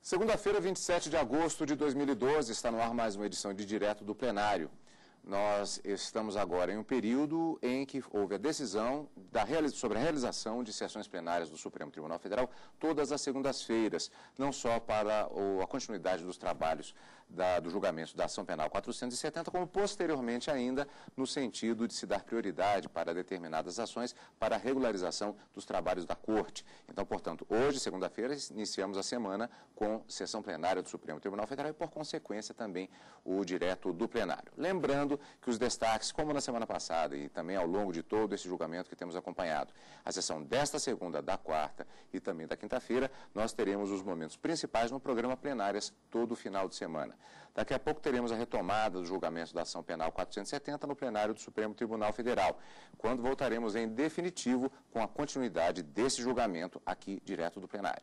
Segunda-feira, 27 de agosto de 2012, está no ar mais uma edição de Direto do Plenário. Nós estamos agora em um período em que houve a decisão sobre a realização de sessões plenárias do Supremo Tribunal Federal todas as segundas-feiras, não só para a continuidade dos trabalhos do julgamento da ação penal 470, como posteriormente ainda no sentido de se dar prioridade para determinadas ações para a regularização dos trabalhos da Corte. Então, portanto, hoje, segunda-feira, iniciamos a semana com sessão plenária do Supremo Tribunal Federal e, por consequência, também o Direto do Plenário. Lembrando que os destaques, como na semana passada e também ao longo de todo esse julgamento que temos acompanhado, a sessão desta segunda, da quarta e também da quinta-feira, nós teremos os momentos principais no programa Plenárias todo final de semana. Daqui a pouco teremos a retomada do julgamento da ação penal 470 no plenário do Supremo Tribunal Federal, quando voltaremos em definitivo com a continuidade desse julgamento aqui direto do plenário.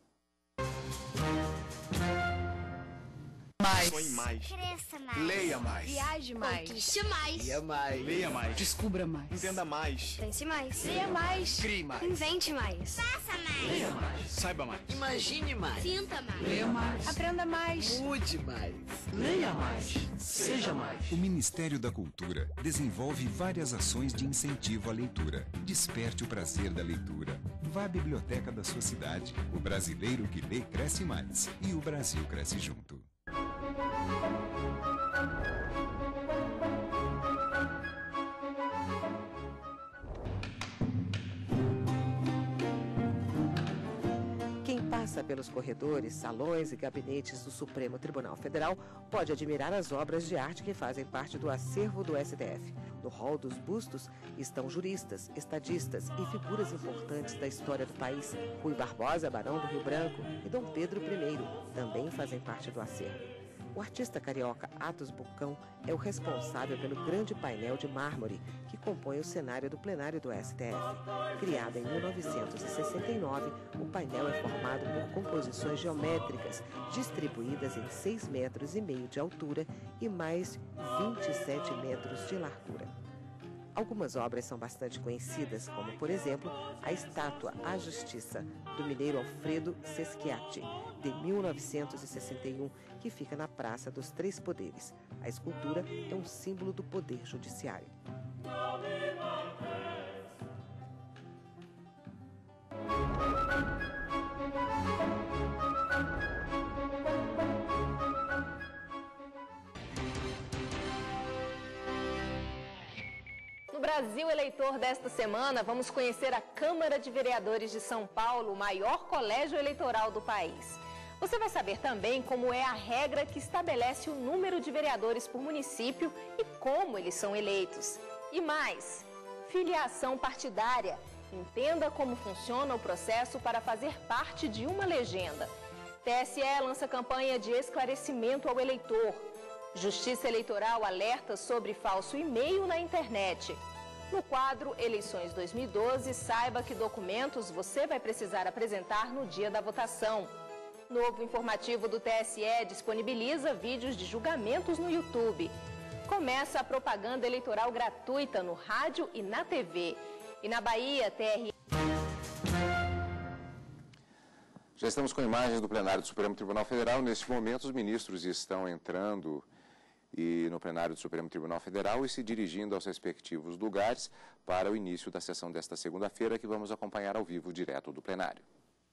Mais. Sonhe mais. Cresça mais. Leia mais. Viaje mais. Conquiste mais. Leia mais. Leia mais. Descubra mais. Entenda mais. Pense mais. Leia mais. Crie mais. Invente mais. Faça mais. Leia mais. Saiba mais. Imagine mais. Sinta mais. Leia mais. Aprenda mais. Mude mais. Leia mais. Seja mais. O Ministério da Cultura desenvolve várias ações de incentivo à leitura. Desperte o prazer da leitura. Vá à biblioteca da sua cidade. O brasileiro que lê cresce mais. E o Brasil cresce junto. Quem passa pelos corredores, salões e gabinetes do Supremo Tribunal Federal pode admirar as obras de arte que fazem parte do acervo do STF. No hall dos bustos estão juristas, estadistas e figuras importantes da história do país. Rui Barbosa, Barão do Rio Branco, e Dom Pedro I também fazem parte do acervo. O artista carioca Atos Bucão é o responsável pelo grande painel de mármore que compõe o cenário do plenário do STF. Criado em 1969, o painel é formado por composições geométricas distribuídas em 6,5 metros de altura e mais 27 metros de largura. Algumas obras são bastante conhecidas, como, por exemplo, a estátua à Justiça, do mineiro Alfredo Seschiatti, de 1961, que fica na Praça dos Três Poderes. A escultura é um símbolo do poder judiciário. No Brasil Eleitor desta semana, vamos conhecer a Câmara de Vereadores de São Paulo, o maior colégio eleitoral do país. Você vai saber também como é a regra que estabelece o número de vereadores por município e como eles são eleitos. E mais, filiação partidária. Entenda como funciona o processo para fazer parte de uma legenda. TSE lança campanha de esclarecimento ao eleitor. Justiça Eleitoral alerta sobre falso e-mail na internet. No quadro Eleições 2012, saiba que documentos você vai precisar apresentar no dia da votação. Novo informativo do TSE disponibiliza vídeos de julgamentos no YouTube. Começa a propaganda eleitoral gratuita no rádio e na TV. E na Bahia, Já estamos com imagens do plenário do Supremo Tribunal Federal. Neste momento, os ministros estão entrando no plenário do Supremo Tribunal Federal e se dirigindo aos respectivos lugares para o início da sessão desta segunda-feira, que vamos acompanhar ao vivo direto do plenário.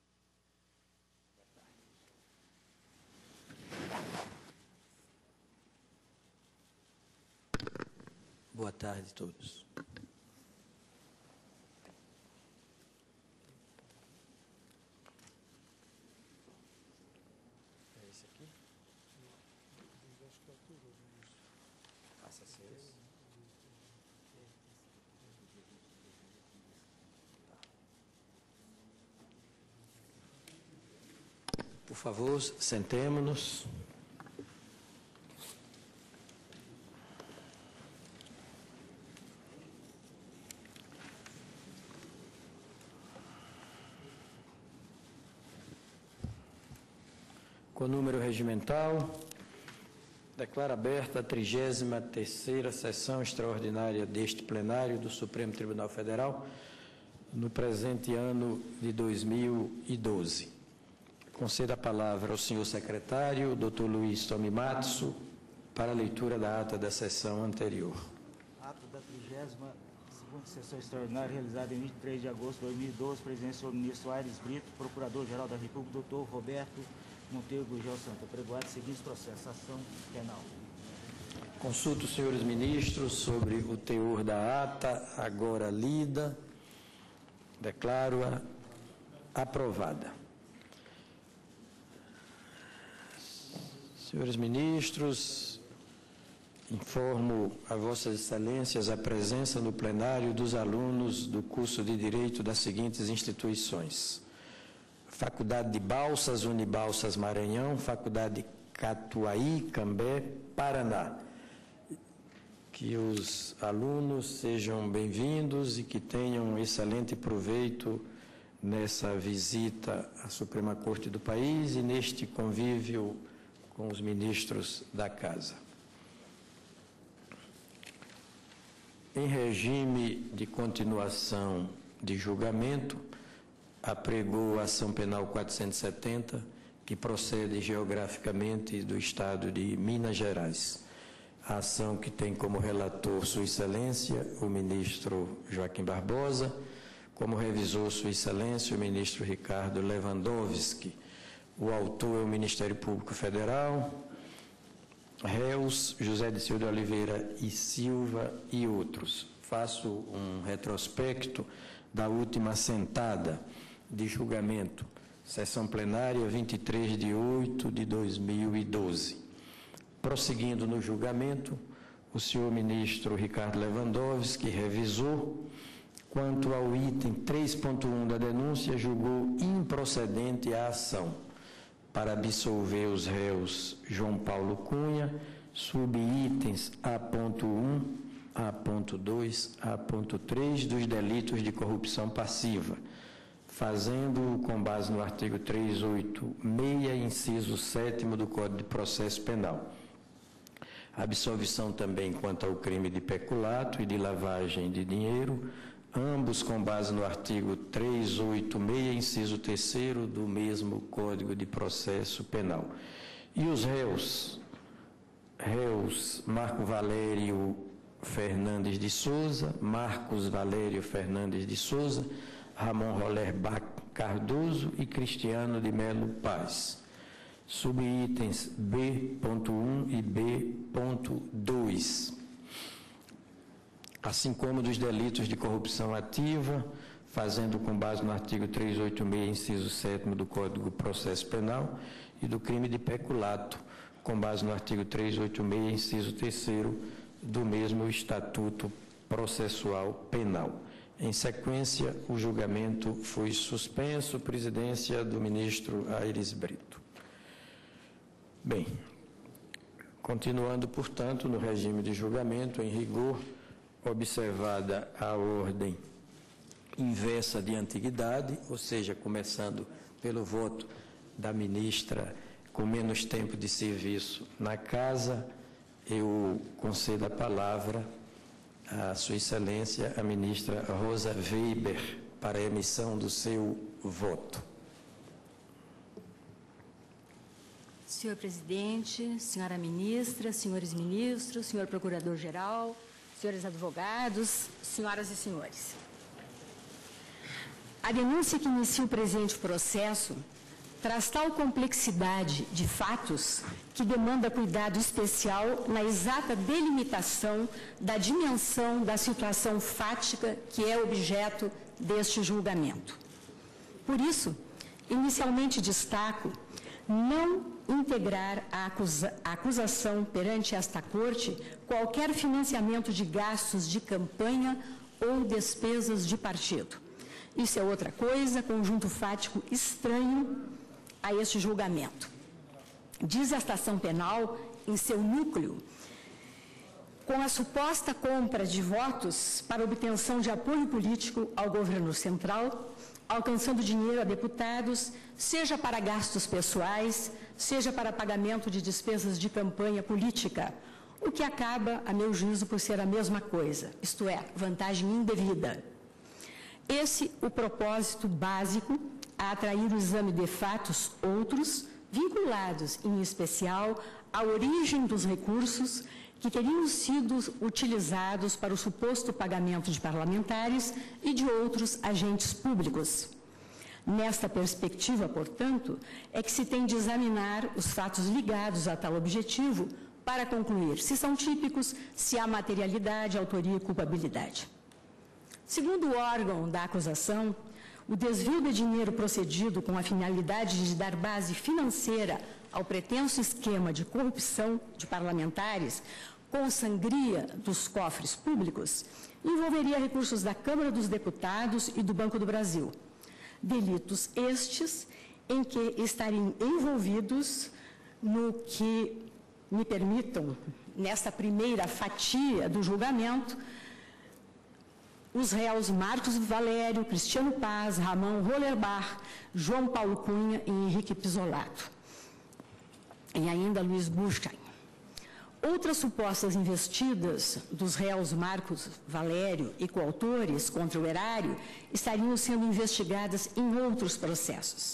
Boa tarde a todos. É esse aqui? Passa a ser esse. Por favor, sentemo-nos. Com o número regimental, declaro aberta a 33ª sessão extraordinária deste plenário do Supremo Tribunal Federal, no presente ano de 2012. Concedo a palavra ao senhor secretário, Dr. Luiz Tomimatsu, para a leitura da ata da sessão anterior. Ato da 32ª sessão extraordinária realizada em 23 de agosto de 2012, presidência do ministro Aires Brito, procurador-geral da República, doutor Roberto Monteiro Gurgel Santos, apregoado seguintes processos: ação penal. Consulto os senhores ministros sobre o teor da ata, agora lida. Declaro-a aprovada. Senhores ministros, informo a Vossas Excelências a presença no plenário dos alunos do curso de Direito das seguintes instituições: Faculdade de Balsas, Unibalsas Maranhão, Faculdade Catuaí, Cambé, Paraná. Que os alunos sejam bem-vindos e que tenham um excelente proveito nessa visita à Suprema Corte do país e neste convívio com os ministros da Casa. Em regime de continuação de julgamento, apregou a ação penal 470, que procede geograficamente do estado de Minas Gerais. A ação que tem como relator Sua Excelência, o ministro Joaquim Barbosa, como revisor Sua Excelência, o ministro Ricardo Lewandowski. O autor é o Ministério Público Federal, réus José Dirceu de Oliveira e Silva e outros. Faço um retrospecto da última sentada de julgamento, sessão plenária 23 de 8 de 2012. Prosseguindo no julgamento, o senhor ministro Ricardo Lewandowski, revisor, quanto ao item 3.1 da denúncia, julgou improcedente a ação para absolver os réus João Paulo Cunha, subitens A.1, A.2, A.3 dos delitos de corrupção passiva, fazendo-o com base no artigo 386, inciso 7º do Código de Processo Penal. Absolvição também quanto ao crime de peculato e de lavagem de dinheiro, ambos com base no artigo 386, inciso 3º do mesmo Código de Processo Penal. E os réus Marco Valério Fernandes de Souza, Marcos Valério Fernandes de Souza, Ramon Roller Bach Cardoso e Cristiano de Melo Paz. Subitens B.1 e B.2, assim como dos delitos de corrupção ativa, fazendo com base no artigo 386, inciso 7º do Código de Processo Penal, e do crime de peculato, com base no artigo 386, inciso 3º do mesmo Estatuto Processual Penal. Em sequência, o julgamento foi suspenso, presidência do ministro Aires Brito. Bem, continuando, portanto, no regime de julgamento, em rigor, observada a ordem inversa de antiguidade, ou seja, começando pelo voto da ministra com menos tempo de serviço na Casa, eu concedo a palavra à Sua Excelência, a ministra Rosa Weber, para a emissão do seu voto. Senhor presidente, senhora ministra, senhores ministros, senhor procurador-geral, senhores advogados, senhoras e senhores. A denúncia que inicia o presente processo traz tal complexidade de fatos que demanda cuidado especial na exata delimitação da dimensão da situação fática que é objeto deste julgamento. Por isso, inicialmente destaco não integrar a acusação perante esta Corte qualquer financiamento de gastos de campanha ou despesas de partido. Isso é outra coisa, conjunto fático estranho a este julgamento. Diz esta ação penal, em seu núcleo, com a suposta compra de votos para obtenção de apoio político ao governo central, alcançando dinheiro a deputados, seja para gastos pessoais, seja para pagamento de despesas de campanha política, o que acaba, a meu juízo, por ser a mesma coisa, isto é, vantagem indevida. Esse o propósito básico a atrair o exame de fatos outros, vinculados, em especial, à origem dos recursos que teriam sido utilizados para o suposto pagamento de parlamentares e de outros agentes públicos. Nesta perspectiva, portanto, é que se tem de examinar os fatos ligados a tal objetivo para concluir se são típicos, se há materialidade, autoria e culpabilidade. Segundo o órgão da acusação, o desvio de dinheiro procedido com a finalidade de dar base financeira ao pretenso esquema de corrupção de parlamentares com sangria dos cofres públicos envolveria recursos da Câmara dos Deputados e do Banco do Brasil. Delitos estes em que estariam envolvidos no que me permitam, nesta primeira fatia do julgamento, os réus Marcos Valério, Cristiano Paz, Ramon Rollerbach, João Paulo Cunha e Henrique Pisolato. E ainda Luiz Buschheim. Outras supostas investidas dos réus Marcos Valério e coautores contra o erário estariam sendo investigadas em outros processos.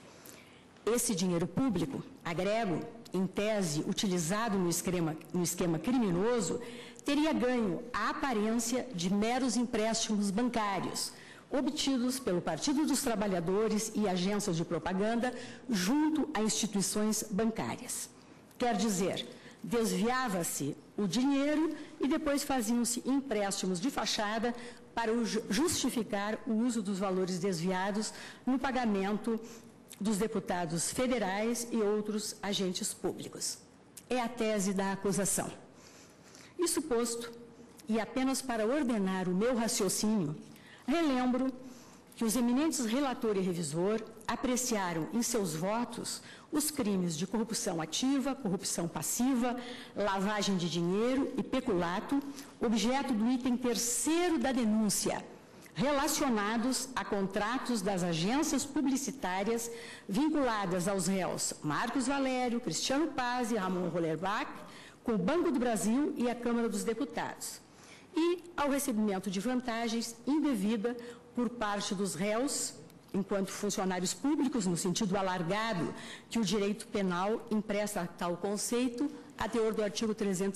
Esse dinheiro público, agrego, em tese utilizado no esquema criminoso, teria ganho a aparência de meros empréstimos bancários, obtidos pelo Partido dos Trabalhadores e agências de propaganda junto a instituições bancárias. Quer dizer, desviava-se o dinheiro e depois faziam-se empréstimos de fachada para justificar o uso dos valores desviados no pagamento dos deputados federais e outros agentes públicos. É a tese da acusação. Isso posto, e apenas para ordenar o meu raciocínio, relembro que os eminentes relator e revisor apreciaram em seus votos os crimes de corrupção ativa, corrupção passiva, lavagem de dinheiro e peculato, objeto do item 3º da denúncia, relacionados a contratos das agências publicitárias vinculadas aos réus Marcos Valério, Cristiano Paz e Ramon Rollerbach, com o Banco do Brasil e a Câmara dos Deputados, e ao recebimento de vantagens indevida por parte dos réus, enquanto funcionários públicos, no sentido alargado que o direito penal empresta a tal conceito, a teor do artigo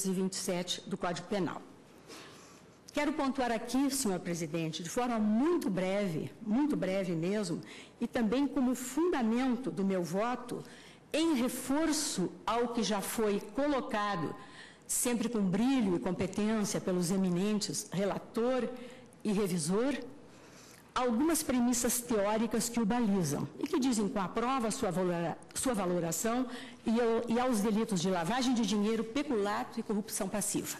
327 do Código Penal. Quero pontuar aqui, senhor presidente, de forma muito breve mesmo, e também como fundamento do meu voto, em reforço ao que já foi colocado, sempre com brilho e competência pelos eminentes relator e revisor, algumas premissas teóricas que o balizam e que dizem com a prova sua valoração e aos delitos de lavagem de dinheiro, peculato e corrupção passiva.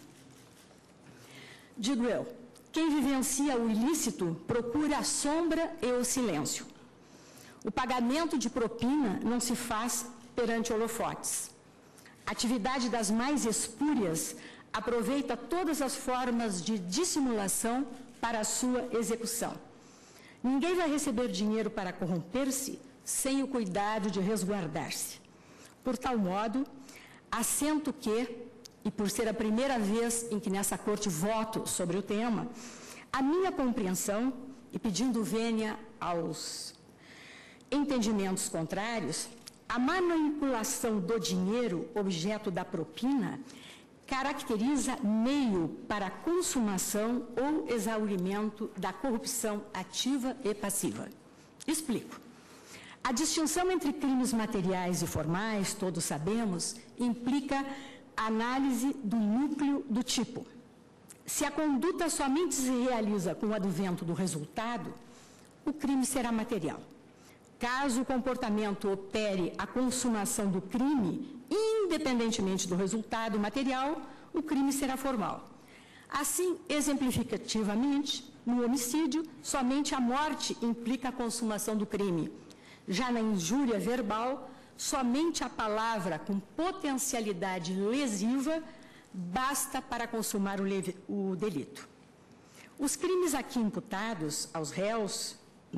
Digo eu, quem vivencia o ilícito procura a sombra e o silêncio. O pagamento de propina não se faz perante holofotes. A atividade das mais espúrias aproveita todas as formas de dissimulação para a sua execução. Ninguém vai receber dinheiro para corromper-se sem o cuidado de resguardar-se. Por tal modo, assento que, e por ser a primeira vez em que nessa corte voto sobre o tema, a minha compreensão, e pedindo vênia aos entendimentos contrários, a manipulação do dinheiro, objeto da propina, caracteriza meio para a consumação ou exaurimento da corrupção ativa e passiva. Explico. A distinção entre crimes materiais e formais, todos sabemos, implica a análise do núcleo do tipo. Se a conduta somente se realiza com o advento do resultado, o crime será material. Caso o comportamento opere a consumação do crime, independentemente do resultado material, o crime será formal. Assim, exemplificativamente, no homicídio, somente a morte implica a consumação do crime. Já na injúria verbal, somente a palavra com potencialidade lesiva basta para consumar o delito. Os crimes aqui imputados aos réus,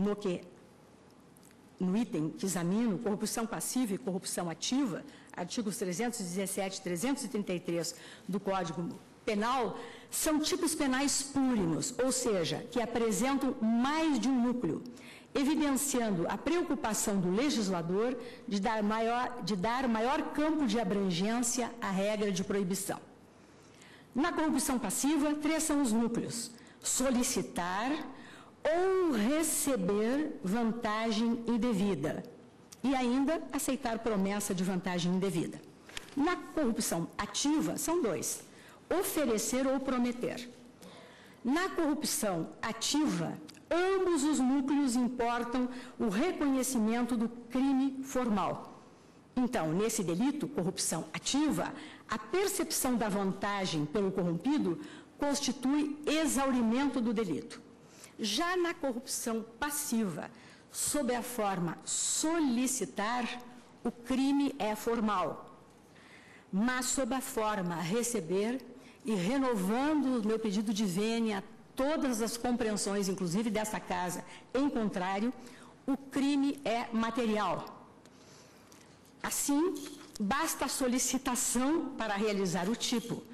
no item que examino, corrupção passiva e corrupção ativa, artigos 317 e 333 do Código Penal, são tipos penais plurinos, ou seja, que apresentam mais de um núcleo, evidenciando a preocupação do legislador de dar maior campo de abrangência à regra de proibição. Na corrupção passiva, 3 são os núcleos: solicitar ou receber vantagem indevida e ainda aceitar promessa de vantagem indevida. Na corrupção ativa, são 2: oferecer ou prometer. Na corrupção ativa, ambos os núcleos importam o reconhecimento do crime formal. Então, nesse delito, corrupção ativa, a percepção da vantagem pelo corrompido constitui exaurimento do delito. Já na corrupção passiva, sob a forma solicitar, o crime é formal. Mas sob a forma receber, e renovando o meu pedido de vênia a todas as compreensões, inclusive dessa casa, em contrário, o crime é material. Assim, basta a solicitação para realizar o tipo,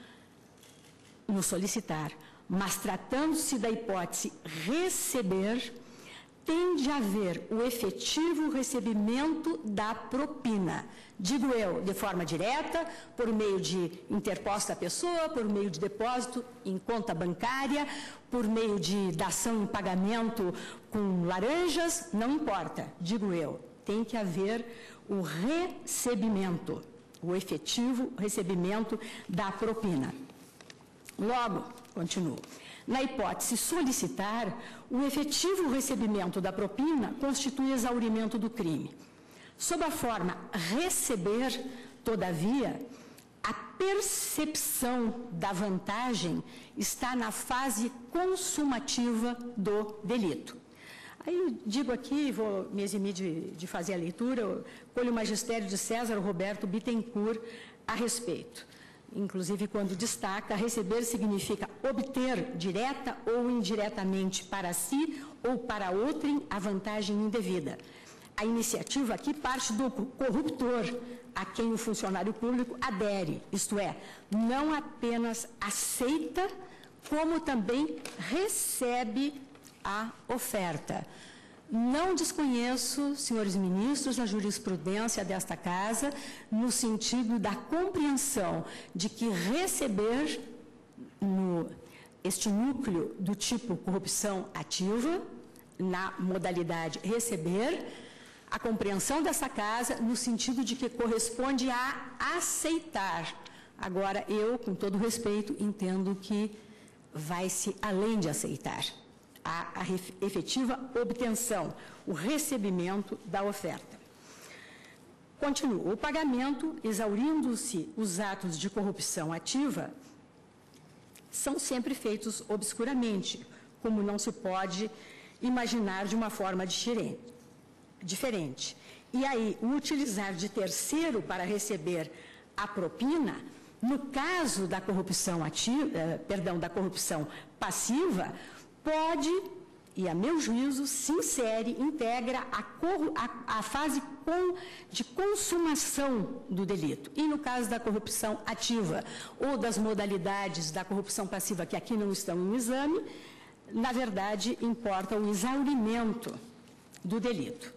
no solicitar, mas tratando-se da hipótese receber, tende a haver o efetivo recebimento da propina. Digo eu, de forma direta, por meio de interposta pessoa, por meio de depósito em conta bancária, por meio de dação em pagamento com laranjas, não importa, digo eu, tem que haver o recebimento, o efetivo recebimento da propina. Logo, continuo, na hipótese solicitar, o efetivo recebimento da propina constitui exaurimento do crime. Sob a forma receber, todavia, a percepção da vantagem está na fase consumativa do delito. Aí eu digo aqui, vou me eximir de fazer a leitura, colho o magistério de César Roberto Bittencourt a respeito. Inclusive, quando destaca, receber significa obter, direta ou indiretamente, para si ou para outrem, a vantagem indevida. A iniciativa aqui parte do corruptor, a quem o funcionário público adere, isto é, não apenas aceita, como também recebe a oferta. Não desconheço, senhores ministros, a jurisprudência desta casa, no sentido da compreensão de que receber este núcleo do tipo corrupção ativa, na modalidade receber, a compreensão dessa casa no sentido de que corresponde a aceitar. Agora, eu, com todo respeito, entendo que vai-se além de aceitar. A efetiva obtenção, o recebimento da oferta. Continua. O pagamento, exaurindo-se os atos de corrupção ativa, são sempre feitos obscuramente, como não se pode imaginar de uma forma diferente. E aí, o utilizar de terceiro para receber a propina, no caso da corrupção da corrupção passiva, pode, e a meu juízo, se insere, integra a fase de consumação do delito. E no caso da corrupção ativa ou das modalidades da corrupção passiva, que aqui não estão em exame, na verdade, importa o exaurimento do delito.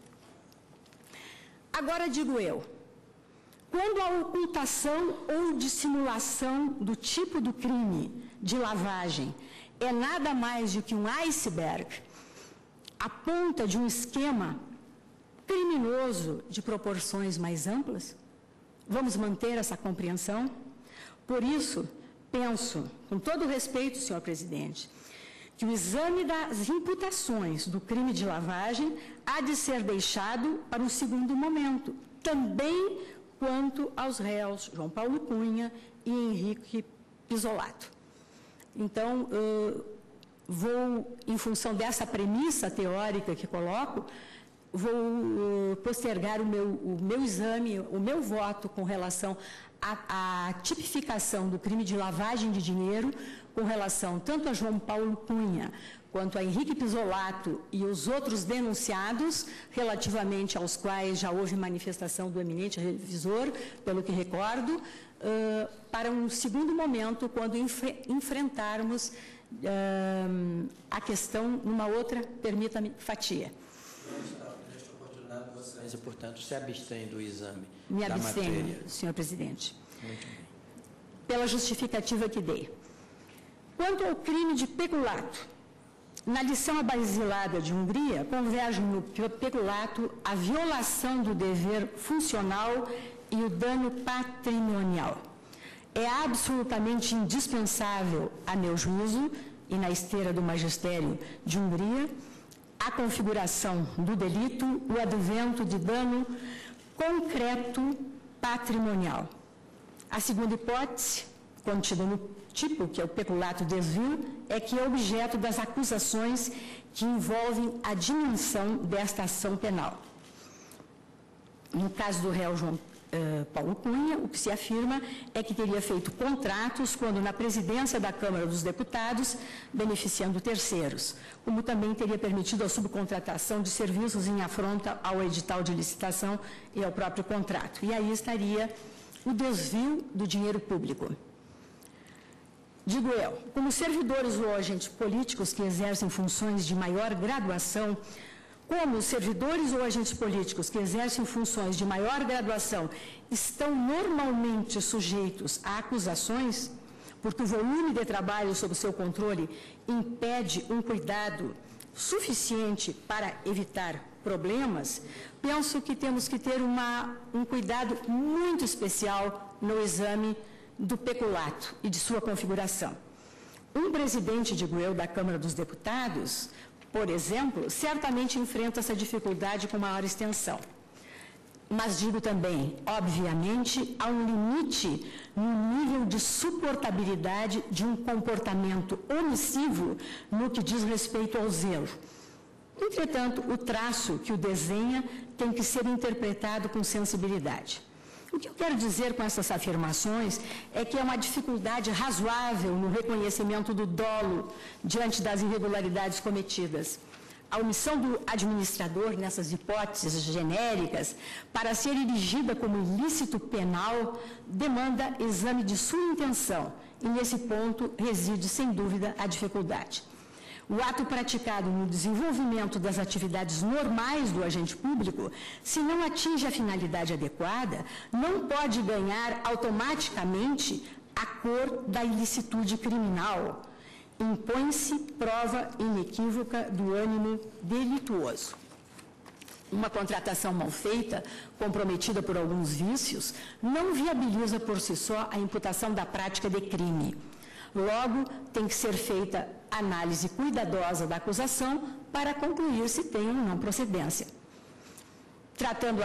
Agora, digo eu, quando a ocultação ou dissimulação do tipo do crime de lavagem é nada mais do que um iceberg, a ponta de um esquema criminoso de proporções mais amplas, vamos manter essa compreensão? Por isso, penso, com todo respeito, senhor presidente, que o exame das imputações do crime de lavagem há de ser deixado para um segundo momento, também quanto aos réus João Paulo Cunha e Henrique Pisolato. Então, vou, em função dessa premissa teórica que coloco, vou postergar o meu exame, o meu voto com relação à tipificação do crime de lavagem de dinheiro, com relação tanto a João Paulo Cunha, quanto a Henrique Pisolato e os outros denunciados, relativamente aos quais já houve manifestação do eminente revisor, pelo que recordo, para um segundo momento, quando enfrentarmos a questão numa outra, permita-me, fatia. Nesta oportunidade, Vossa Excelência, portanto, se abstém do exame Me da abstenho, matéria. senhor presidente. Muito bem. Pela justificativa que dei. Quanto ao crime de peculato, na lição abasilada de Hungria, convergem no peculato a violação do dever funcional e o dano patrimonial. É absolutamente indispensável, a meu juízo, e na esteira do magistério de Hungria, a configuração do delito, o advento de dano concreto patrimonial. A segunda hipótese, contida no tipo, que é o peculato desvio, é que é objeto das acusações que envolvem a dimensão desta ação penal. No caso do réu João Paulo Cunha, o que se afirma é que teria feito contratos quando na presidência da Câmara dos Deputados, beneficiando terceiros, como também teria permitido a subcontratação de serviços em afronta ao edital de licitação e ao próprio contrato. E aí estaria o desvio do dinheiro público. Digo eu, como servidores ou agentes políticos que exercem funções de maior graduação, como servidores ou agentes políticos que exercem funções de maior graduação estão normalmente sujeitos a acusações, porque o volume de trabalho sob seu controle impede um cuidado suficiente para evitar problemas, penso que temos que ter um cuidado muito especial no exame do peculato e de sua configuração. Um presidente, digo eu, da Câmara dos Deputados, por exemplo, certamente enfrenta essa dificuldade com maior extensão. Mas digo também, obviamente, há um limite no nível de suportabilidade de um comportamento omissivo no que diz respeito ao zelo. Entretanto, o traço que o desenha tem que ser interpretado com sensibilidade. O que eu quero dizer com essas afirmações é que é uma dificuldade razoável no reconhecimento do dolo diante das irregularidades cometidas. A omissão do administrador nessas hipóteses genéricas, para ser erigida como ilícito penal, demanda exame de sua intenção, e nesse ponto reside, sem dúvida, a dificuldade. O ato praticado no desenvolvimento das atividades normais do agente público, se não atinge a finalidade adequada, não pode ganhar automaticamente a cor da ilicitude criminal. Impõe-se prova inequívoca do ânimo delituoso. Uma contratação mal feita, comprometida por alguns vícios, não viabiliza por si só a imputação da prática de crime. Logo, tem que ser feita análise cuidadosa da acusação para concluir se tem ou não procedência. Tratando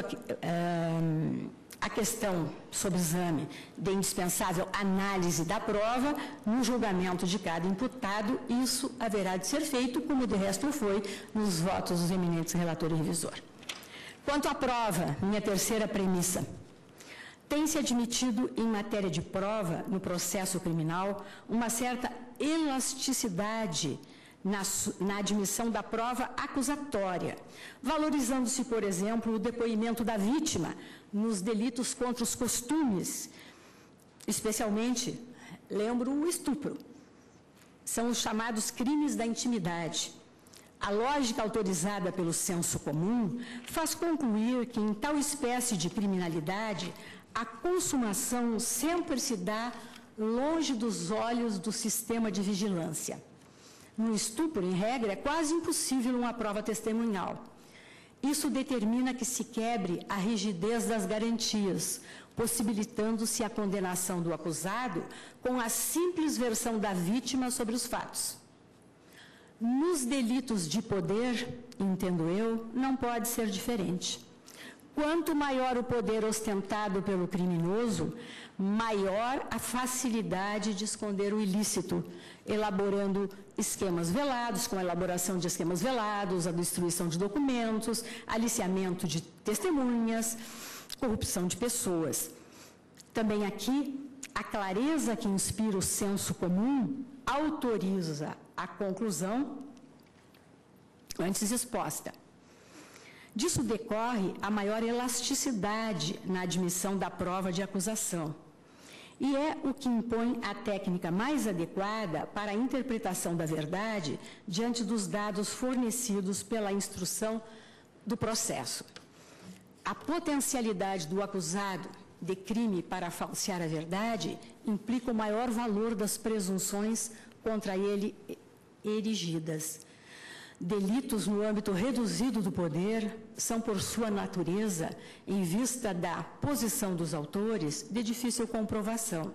a questão sob exame de indispensável análise da prova, no julgamento de cada imputado, isso haverá de ser feito, como de resto foi nos votos dos eminentes relator e revisor. Quanto à prova, minha terceira premissa, tem-se admitido em matéria de prova, no processo criminal, uma certa elasticidade na admissão da prova acusatória, valorizando-se, por exemplo, o depoimento da vítima nos delitos contra os costumes, especialmente, lembro, o estupro. São os chamados crimes da intimidade. A lógica autorizada pelo senso comum faz concluir que, em tal espécie de criminalidade, a consumação sempre se dá longe dos olhos do sistema de vigilância. No estupro, em regra, é quase impossível uma prova testemunhal. Isso determina que se quebre a rigidez das garantias, possibilitando-se a condenação do acusado com a simples versão da vítima sobre os fatos. Nos delitos de poder, entendo eu, não pode ser diferente. Quanto maior o poder ostentado pelo criminoso, maior a facilidade de esconder o ilícito, elaborando esquemas velados, com a elaboração de esquemas velados, a destruição de documentos, aliciamento de testemunhas, corrupção de pessoas. Também aqui, a clareza que inspira o senso comum autoriza a conclusão antes exposta. Disso decorre a maior elasticidade na admissão da prova de acusação. E é o que impõe a técnica mais adequada para a interpretação da verdade diante dos dados fornecidos pela instrução do processo. A potencialidade do acusado de crime para falsear a verdade implica o maior valor das presunções contra ele erigidas. Delitos no âmbito reduzido do poder são, por sua natureza, em vista da posição dos autores, de difícil comprovação.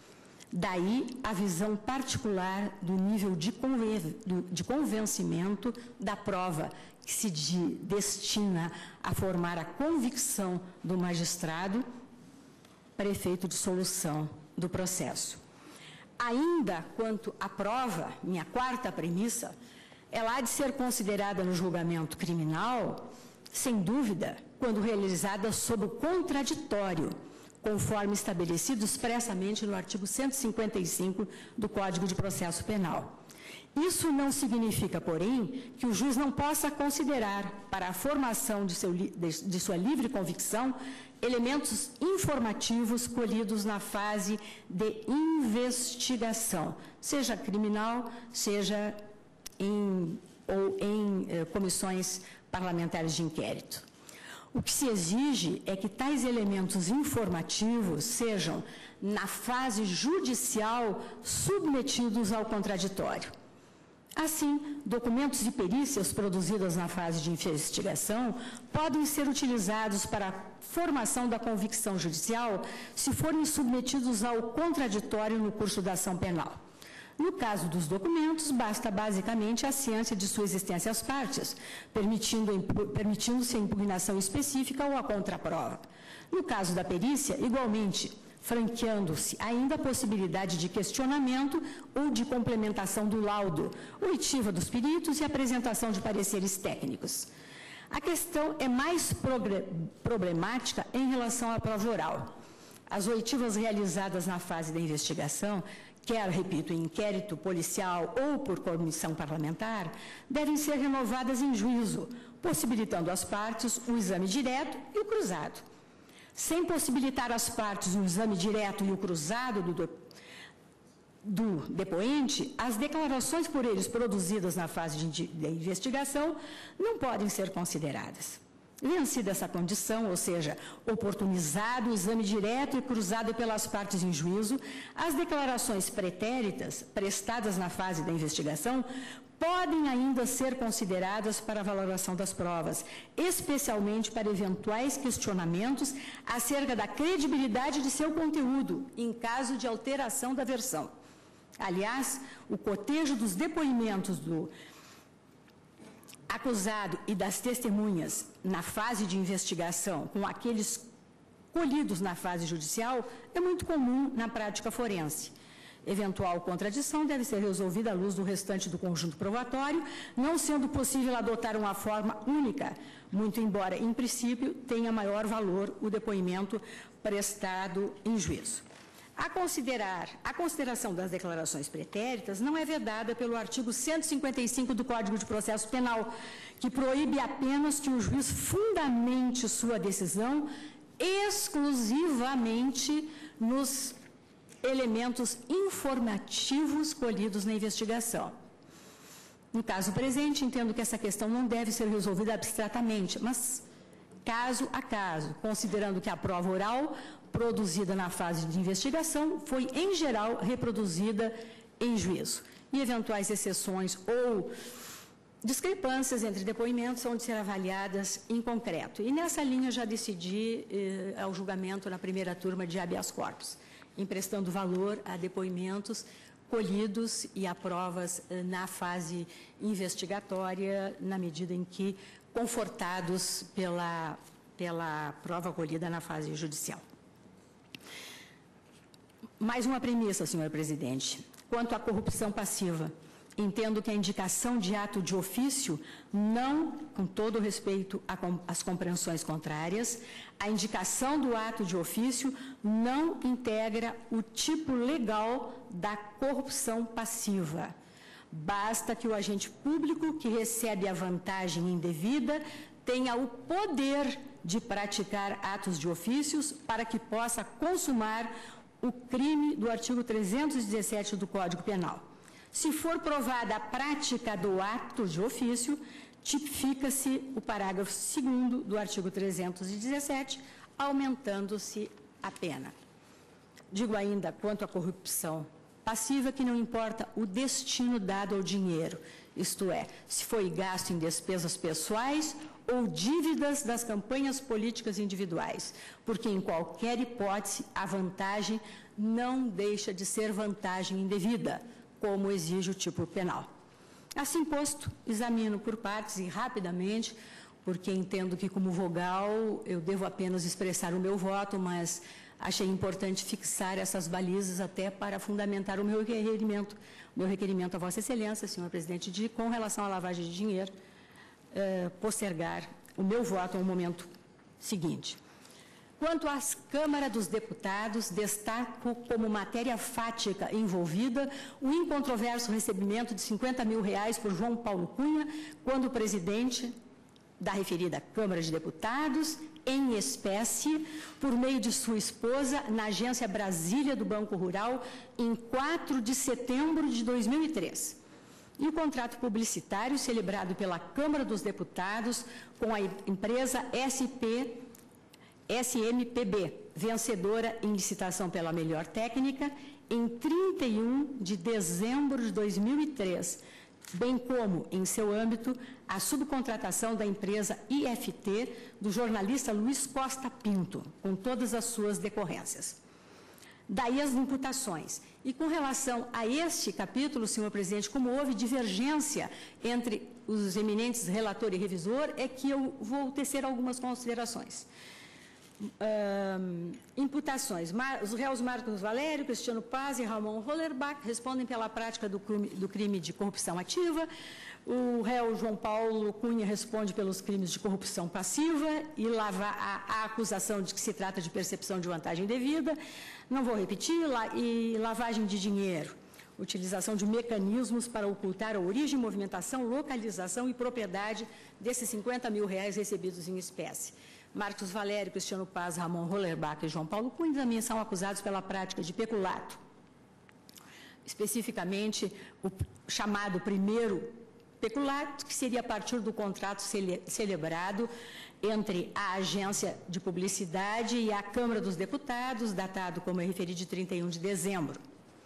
Daí a visão particular do nível de convencimento da prova, que se destina a formar a convicção do magistrado, prefeito de solução do processo. Ainda quanto à prova, minha quarta premissa, ela há de ser considerada no julgamento criminal, sem dúvida, quando realizada sob o contraditório, conforme estabelecido expressamente no artigo 155 do Código de Processo Penal. Isso não significa, porém, que o juiz não possa considerar, para a formação de sua livre convicção, elementos informativos colhidos na fase de investigação, seja criminal, seja em comissões parlamentares de inquérito. O que se exige é que tais elementos informativos sejam, na fase judicial, submetidos ao contraditório. Assim, documentos de perícias produzidos na fase de investigação podem ser utilizados para a formação da convicção judicial se forem submetidos ao contraditório no curso da ação penal. No caso dos documentos, basta basicamente a ciência de sua existência às partes, permitindo-se a impugnação específica ou a contraprova. No caso da perícia, igualmente, franqueando-se ainda a possibilidade de questionamento ou de complementação do laudo, oitiva dos peritos e apresentação de pareceres técnicos. A questão é mais problemática em relação à prova oral. As oitivas realizadas na fase da investigação, quer, repito, em inquérito policial ou por comissão parlamentar, devem ser renovadas em juízo, possibilitando às partes o exame direto e o cruzado. Sem possibilitar às partes o exame direto e o cruzado do depoente, as declarações por eles produzidas na fase de investigação não podem ser consideradas. Vencida essa condição, ou seja, oportunizado o exame direto e cruzado pelas partes em juízo, as declarações pretéritas prestadas na fase da investigação podem ainda ser consideradas para a valoração das provas, especialmente para eventuais questionamentos acerca da credibilidade de seu conteúdo, em caso de alteração da versão. Aliás, o cotejo dos depoimentos do acusado e das testemunhas na fase de investigação com aqueles colhidos na fase judicial é muito comum na prática forense. Eventual contradição deve ser resolvida à luz do restante do conjunto probatório, não sendo possível adotar uma forma única, muito embora, em princípio, tenha maior valor o depoimento prestado em juízo. A consideração das declarações pretéritas não é vedada pelo artigo 155 do Código de Processo Penal, que proíbe apenas que o juiz fundamente sua decisão exclusivamente nos elementos informativos colhidos na investigação. No caso presente, entendo que essa questão não deve ser resolvida abstratamente, mas caso a caso, considerando que a prova oral produzida na fase de investigação foi, em geral, reproduzida em juízo. E eventuais exceções ou discrepâncias entre depoimentos são de ser avaliadas em concreto. E nessa linha já decidi ao julgamento na primeira turma de habeas corpus, emprestando valor a depoimentos colhidos e a provas na fase investigatória, na medida em que confortados pela prova colhida na fase judicial. Mais uma premissa, senhor presidente. Quanto à corrupção passiva, entendo que a indicação de ato de ofício não, com todo respeito às compreensões contrárias, a indicação do ato de ofício não integra o tipo legal da corrupção passiva. Basta que o agente público que recebe a vantagem indevida tenha o poder de praticar atos de ofícios para que possa consumar o crime do artigo 317 do Código Penal. Se for provada a prática do ato de ofício, tipifica-se o parágrafo 2º do artigo 317, aumentando-se a pena. Digo ainda, quanto à corrupção passiva, que não importa o destino dado ao dinheiro, isto é, se foi gasto em despesas pessoais ou dívidas das campanhas políticas individuais, porque em qualquer hipótese a vantagem não deixa de ser vantagem indevida, como exige o tipo penal. Assim posto, examino por partes e rapidamente, porque entendo que como vogal eu devo apenas expressar o meu voto, mas achei importante fixar essas balizas até para fundamentar o meu requerimento a Vossa Excelência, senhor presidente, de, com relação à lavagem de dinheiro, postergar o meu voto ao momento seguinte. Quanto às Câmara dos Deputados, destaco como matéria fática envolvida o incontroverso recebimento de R$50 mil por João Paulo Cunha, quando presidente da referida Câmara de Deputados, em espécie, por meio de sua esposa, na agência Brasília do Banco Rural, em 4 de setembro de 2003. E o contrato publicitário celebrado pela Câmara dos Deputados com a empresa SMPB, vencedora em licitação pela melhor técnica, em 31 de dezembro de 2003, bem como, em seu âmbito, a subcontratação da empresa IFT do jornalista Luiz Costa Pinto, com todas as suas decorrências. Daí as imputações. E com relação a este capítulo, senhor presidente, como houve divergência entre os eminentes relator e revisor, é que eu vou tecer algumas considerações. Imputações. Os réus Marcos Valério, Cristiano Paz e Ramon Hollerbach respondem pela prática do crime de corrupção ativa. O réu João Paulo Cunha responde pelos crimes de corrupção passiva e a acusação de que se trata de percepção de vantagem devida. Não vou repetir. E lavagem de dinheiro. Utilização de mecanismos para ocultar a origem, movimentação, localização e propriedade desses R$50 mil recebidos em espécie. Marcos Valério, Cristiano Paz, Ramon Hollerbach e João Paulo Cunha também são acusados pela prática de peculato. Especificamente, o chamado primeiro peculato, que seria a partir do contrato celebrado entre a agência de publicidade e a Câmara dos Deputados, datado, como eu referi, de 31 de dezembro.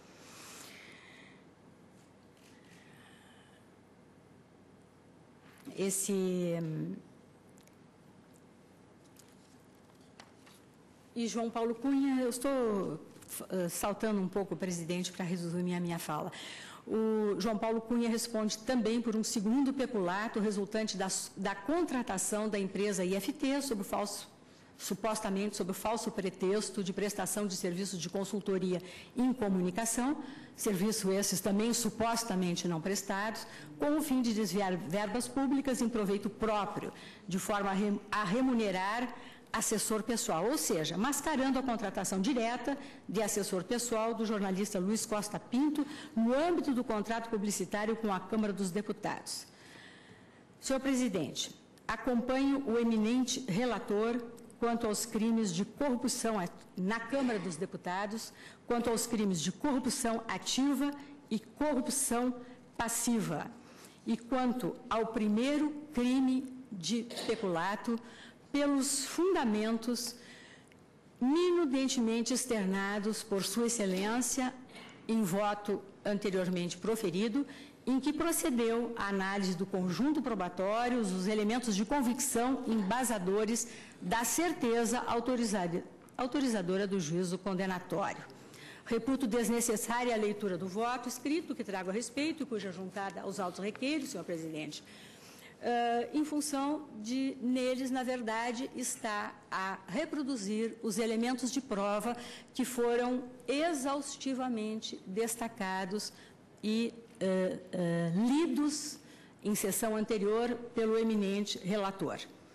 E João Paulo Cunha, eu estou saltando um pouco, presidente, para resumir a minha fala. O João Paulo Cunha responde também por um segundo peculato resultante da contratação da empresa IFT supostamente sob o falso pretexto de prestação de serviços de consultoria em comunicação, serviços esses também supostamente não prestados, com o fim de desviar verbas públicas em proveito próprio, de forma a remunerar assessor pessoal, ou seja, mascarando a contratação direta de assessor pessoal do jornalista Luiz Costa Pinto no âmbito do contrato publicitário com a Câmara dos Deputados. Senhor presidente, acompanho o eminente relator quanto aos crimes de corrupção na Câmara dos Deputados, quanto aos crimes de corrupção ativa e corrupção passiva, e quanto ao primeiro crime de peculato, pelos fundamentos minudentemente externados por Sua Excelência em voto anteriormente proferido, em que procedeu a análise do conjunto probatório, os elementos de convicção embasadores da certeza autorizadora do juízo condenatório. Reputo desnecessária a leitura do voto escrito que trago a respeito e cuja juntada aos autos requeiro, senhor presidente, em função de, neles, na verdade, está a reproduzir os elementos de prova que foram exaustivamente destacados e lidos em sessão anterior pelo eminente relator.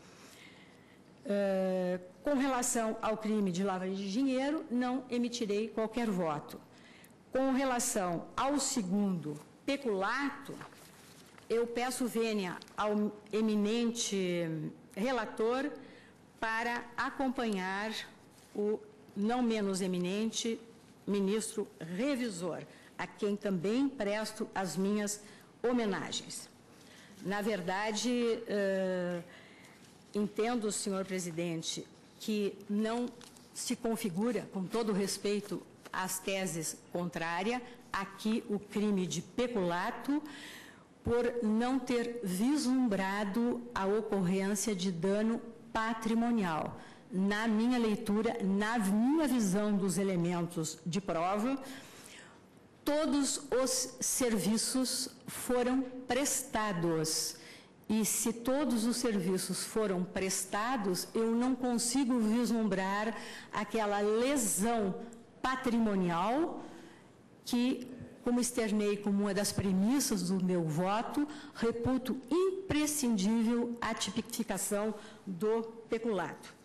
Com relação ao crime de lavagem de dinheiro, não emitirei qualquer voto. Com relação ao segundo peculato, eu peço vênia ao eminente relator para acompanhar o não menos eminente ministro revisor, a quem também presto as minhas homenagens. Na verdade, entendo, senhor presidente, que não se configura, com todo respeito às teses contrárias, aqui o crime de peculato por não ter vislumbrado a ocorrência de dano patrimonial. Na minha leitura, na minha visão dos elementos de prova, todos os serviços foram prestados. E se todos os serviços foram prestados, eu não consigo vislumbrar aquela lesão patrimonial que, como externei como uma das premissas do meu voto, reputo imprescindível a tipificação do peculato.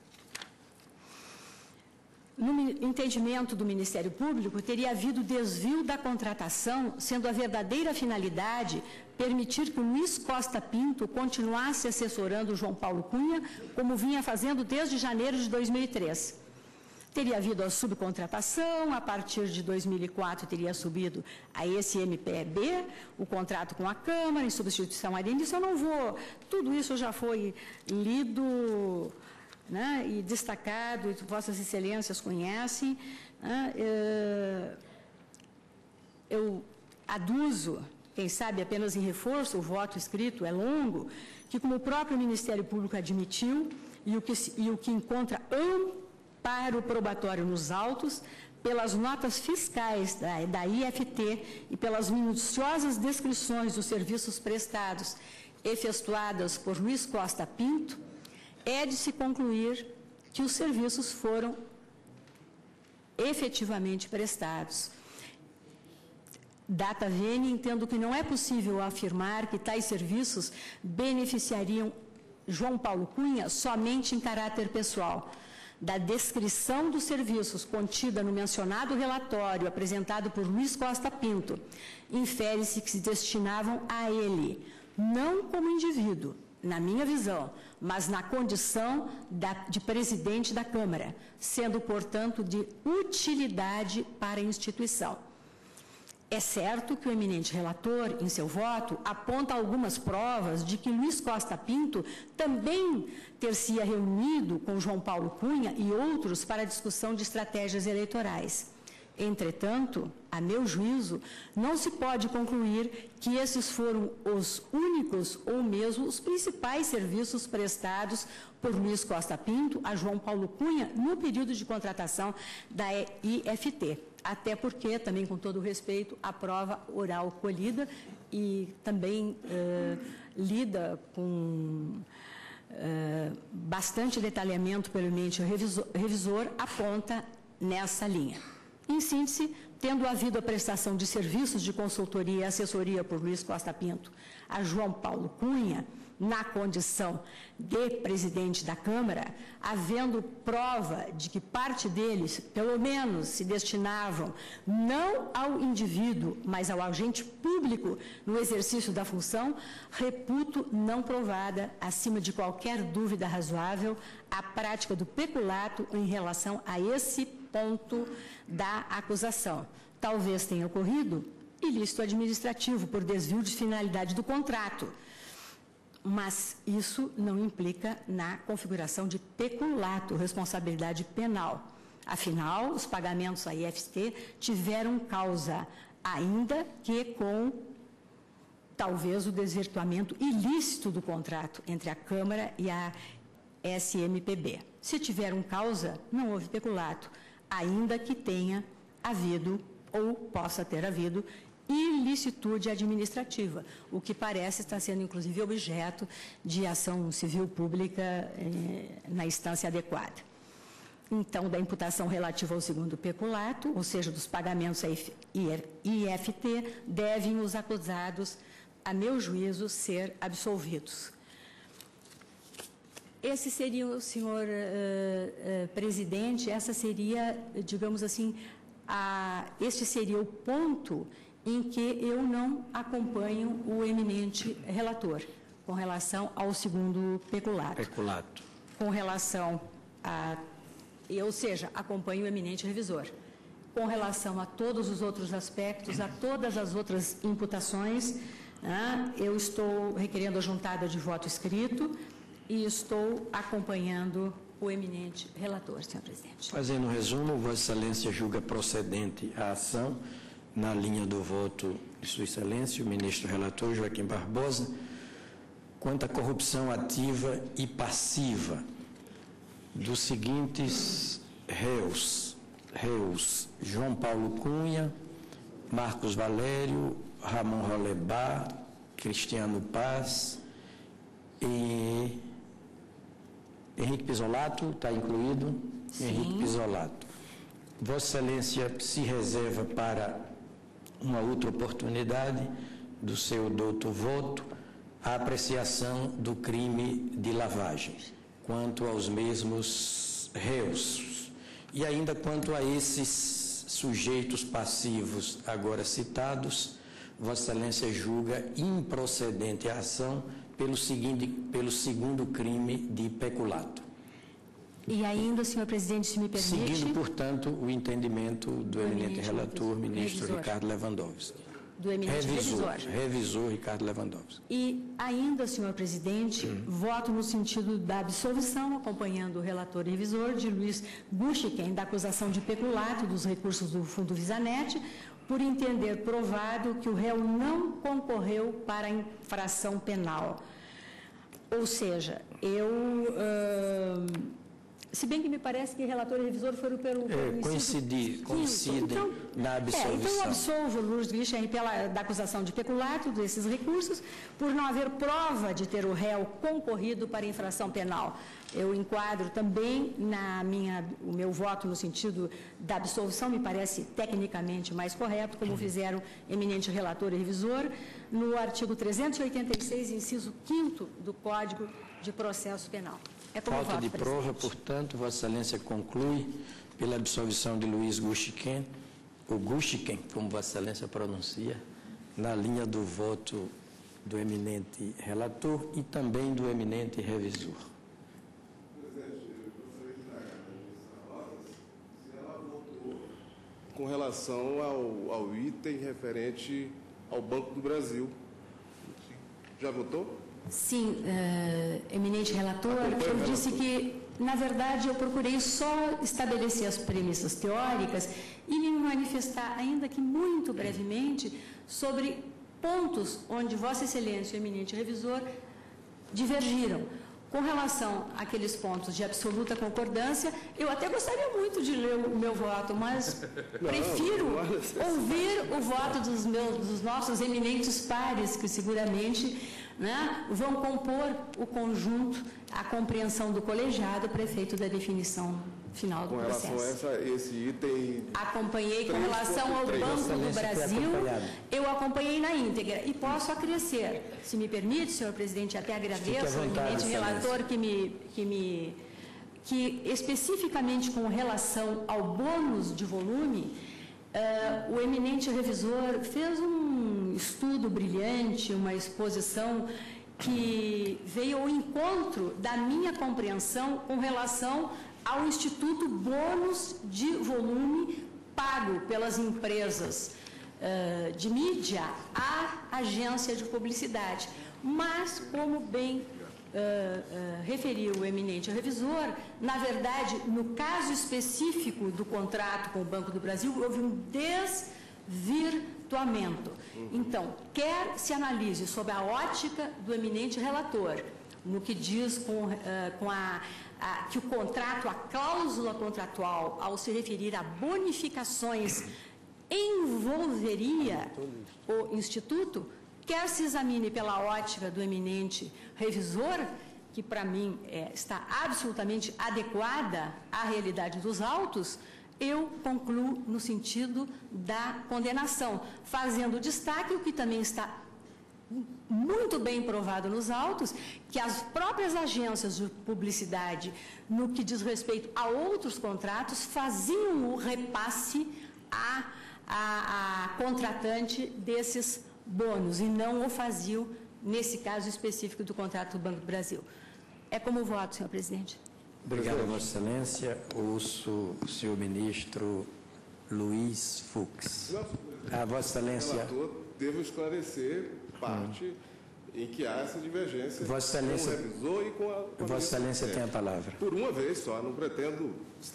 No entendimento do Ministério Público, teria havido desvio da contratação, sendo a verdadeira finalidade permitir que o Luiz Costa Pinto continuasse assessorando o João Paulo Cunha, como vinha fazendo desde janeiro de 2003. Teria havido a subcontratação, a partir de 2004 teria subido a SMPB, o contrato com a Câmara, em substituição a Denise. Eu não vou, tudo isso já foi lido, né, e destacado, Vossas Excelências conhecem. Né, eu aduzo, quem sabe apenas em reforço, o voto escrito é longo, que como o próprio Ministério Público admitiu, e o que encontra amparo probatório nos autos, pelas notas fiscais da IFT e pelas minuciosas descrições dos serviços prestados efetuadas por Luiz Costa Pinto, é de se concluir que os serviços foram efetivamente prestados. Data vênia, entendo que não é possível afirmar que tais serviços beneficiariam João Paulo Cunha somente em caráter pessoal. Da descrição dos serviços contida no mencionado relatório apresentado por Luiz Costa Pinto, infere-se que se destinavam a ele, não como indivíduo, na minha visão, mas na condição de presidente da Câmara, sendo, portanto, de utilidade para a instituição. É certo que o eminente relator, em seu voto, aponta algumas provas de que Luiz Costa Pinto também ter-se reunido com João Paulo Cunha e outros para a discussão de estratégias eleitorais. Entretanto, a meu juízo, não se pode concluir que esses foram os únicos ou mesmo os principais serviços prestados por Luiz Costa Pinto a João Paulo Cunha no período de contratação da IFT. Até porque, também com todo o respeito, a prova oral colhida e também lida com bastante detalhamento pelo eminente revisor, aponta nessa linha. Em síntese, tendo havido a prestação de serviços de consultoria e assessoria por Luiz Costa Pinto a João Paulo Cunha, na condição de presidente da Câmara, havendo prova de que parte deles, pelo menos, se destinavam não ao indivíduo, mas ao agente público no exercício da função, reputo não provada, acima de qualquer dúvida razoável, a prática do peculato em relação a esse ponto da acusação. Talvez tenha ocorrido ilícito administrativo por desvio de finalidade do contrato, mas isso não implica na configuração de peculato, responsabilidade penal. Afinal, os pagamentos à IFT tiveram causa, ainda que com, talvez, o desvirtuamento ilícito do contrato entre a Câmara e a SMPB. Se tiveram causa, não houve peculato, ainda que tenha havido ou possa ter havido ilicitude administrativa, o que parece estar sendo, inclusive, objeto de ação civil pública na instância adequada. Então, da imputação relativa ao segundo peculato, ou seja, dos pagamentos à IFT, devem os acusados, a meu juízo, ser absolvidos. Esse seria, o senhor presidente, essa seria, digamos assim, este seria o ponto em que eu não acompanho o eminente relator, com relação ao segundo peculato. Peculato. Com relação a, ou seja, acompanho o eminente revisor. Com relação a todos os outros aspectos, a todas as outras imputações, né? Eu estou requerendo a juntada de voto escrito e estou acompanhando o eminente relator, senhor presidente. Fazendo um resumo, Vossa Excelência julga procedente a ação na linha do voto de Sua Excelência, o ministro relator Joaquim Barbosa, quanto à corrupção ativa e passiva dos seguintes réus: João Paulo Cunha, Marcos Valério, Ramon Rolebá, Cristiano Paz e Henrique Pisolato, está incluído? Sim. Henrique Pisolato. Vossa Excelência se reserva para uma outra oportunidade do seu douto voto a apreciação do crime de lavagem, quanto aos mesmos réus. E ainda quanto a esses sujeitos passivos agora citados, Vossa Excelência julga improcedente a ação pelo segundo crime de peculato. E ainda, senhor presidente, se me permite... Seguindo, portanto, o entendimento do eminente relator, ministro revisor. Ricardo Lewandowski. Do eminente Revisor Ricardo Lewandowski. E ainda, senhor presidente, voto no sentido da absolvição, acompanhando o relator e revisor de Luiz Guxiquem, da acusação de peculato dos recursos do Fundo Visanet, por entender provado que o réu não concorreu para a infração penal. Ou seja, se bem que me parece que relator e revisor foram pelo coincidem então, na absolvição. Então eu absolvo Luiz Guixem da acusação de peculato desses recursos por não haver prova de ter o réu concorrido para infração penal. Eu enquadro também o meu voto no sentido da absolvição, me parece tecnicamente mais correto, como fizeram eminente relator e revisor, no artigo 386, inciso 5º do Código de Processo Penal. É como Falta voto, de prova, presidente. portanto, Vossa Excelência conclui pela absolvição de Luiz Guxiquem, ou Guxiquem, como Vossa Excelência pronuncia, na linha do voto do eminente relator e também do eminente revisor. Com relação ao item referente ao Banco do Brasil. Já votou? Sim, eminente relator, eu disse que, na verdade, eu procurei só estabelecer as premissas teóricas e me manifestar, ainda que muito brevemente, sobre pontos onde Vossa Excelência e o eminente revisor divergiram. Com relação àqueles pontos de absoluta concordância, eu até gostaria muito de ler o meu voto, mas prefiro ouvir o voto dos nossos eminentes pares, que seguramente, né, vão compor o conjunto, a compreensão do colegiado, prefeito da definição final do processo. Com relação a esse item... Acompanhei com relação ao Banco do Brasil, eu acompanhei na íntegra e posso acrescer, se me permite, senhor presidente, até agradeço ao eminente relator que especificamente com relação ao bônus de volume, o eminente revisor fez um estudo brilhante, uma exposição que veio ao encontro da minha compreensão com relação ao Instituto Bônus de Volume pago pelas empresas de mídia à agência de publicidade. Mas, como bem referiu o eminente revisor, na verdade, no caso específico do contrato com o Banco do Brasil, houve um desvirtuamento. Então, quer se analise sob a ótica do eminente relator, no que diz que o contrato, a cláusula contratual, ao se referir a bonificações, envolveria o Instituto, quer se examine pela ótica do eminente revisor, que para mim está absolutamente adequada à realidade dos autos, eu concluo no sentido da condenação, fazendo destaque o que também está muito bem provado nos autos, que as próprias agências de publicidade, no que diz respeito a outros contratos, faziam o repasse a contratante desses bônus e não o faziam nesse caso específico do contrato do Banco do Brasil. É como voto, senhor presidente. Obrigado, Vossa Excelência. Ouço o senhor ministro Luiz Fux. A Vossa Excelência... Relator, devo esclarecer parte em que há essa divergência Vossa com o Excelência, revisor e com a Vossa Excelência tem a palavra. Por uma vez só, não pretendo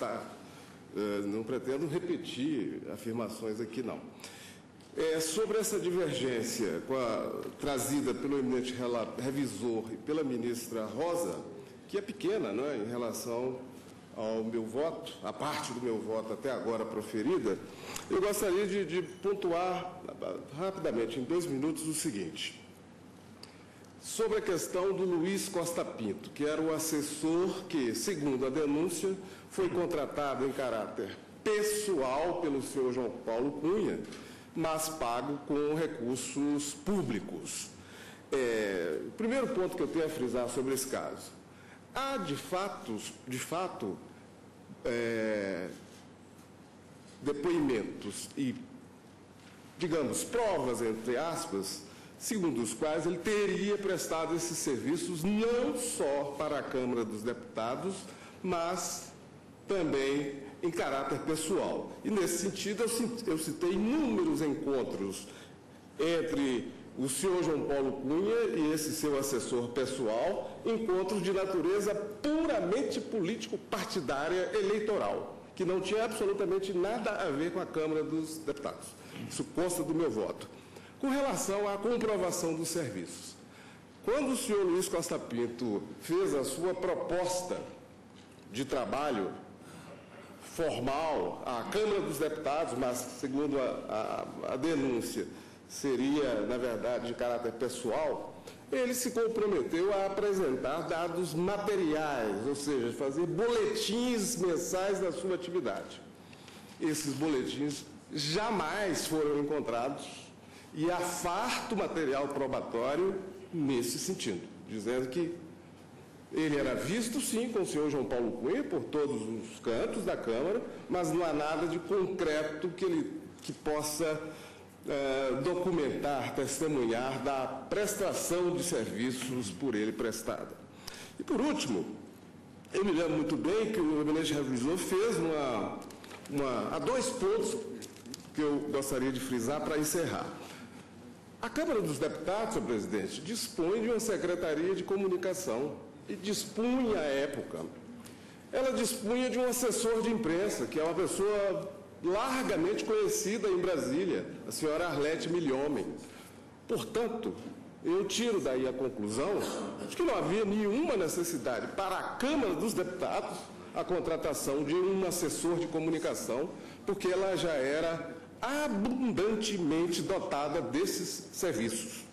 repetir afirmações aqui, não. Sobre essa divergência trazida pelo eminente revisor e pela ministra Rosa, que é pequena, né, em relação ao meu voto, a parte do meu voto até agora proferida, eu gostaria de pontuar rapidamente, em 2 minutos, o seguinte. Sobre a questão do Luiz Costa Pinto, que era o assessor que, segundo a denúncia, foi contratado em caráter pessoal pelo senhor João Paulo Cunha, mas pago com recursos públicos. O primeiro ponto que eu tenho a frisar sobre esse caso. Há, de fato, depoimentos e, digamos, provas, entre aspas, segundo os quais ele teria prestado esses serviços não só para a Câmara dos Deputados, mas também em caráter pessoal. E, nesse sentido, eu citei inúmeros encontros entre o senhor João Paulo Cunha e esse seu assessor pessoal, encontros de natureza puramente político-partidária eleitoral, que não tinha absolutamente nada a ver com a Câmara dos Deputados. Isso consta do meu voto. Com relação à comprovação dos serviços, quando o senhor Luiz Costa Pinto fez a sua proposta de trabalho formal à Câmara dos Deputados, mas, segundo a denúncia, seria, na verdade, de caráter pessoal, ele se comprometeu a apresentar dados materiais, ou seja, fazer boletins mensais da sua atividade. Esses boletins jamais foram encontrados e há farto material probatório nesse sentido, dizendo que ele era visto, sim, com o senhor João Paulo Cunha por todos os cantos da Câmara, mas não há nada de concreto que possa documentar, testemunhar da prestação de serviços por ele prestada. E, por último, eu me lembro muito bem que o eminente revisor fez há 2 pontos que eu gostaria de frisar para encerrar. A Câmara dos Deputados, senhor presidente, dispõe de uma Secretaria de Comunicação e dispunha, à época, ela dispunha de um assessor de imprensa, que é uma pessoa largamente conhecida em Brasília, a senhora Arlete Milhomem. Portanto, eu tiro daí a conclusão de que não havia nenhuma necessidade para a Câmara dos Deputados a contratação de um assessor de comunicação, porque ela já era abundantemente dotada desses serviços.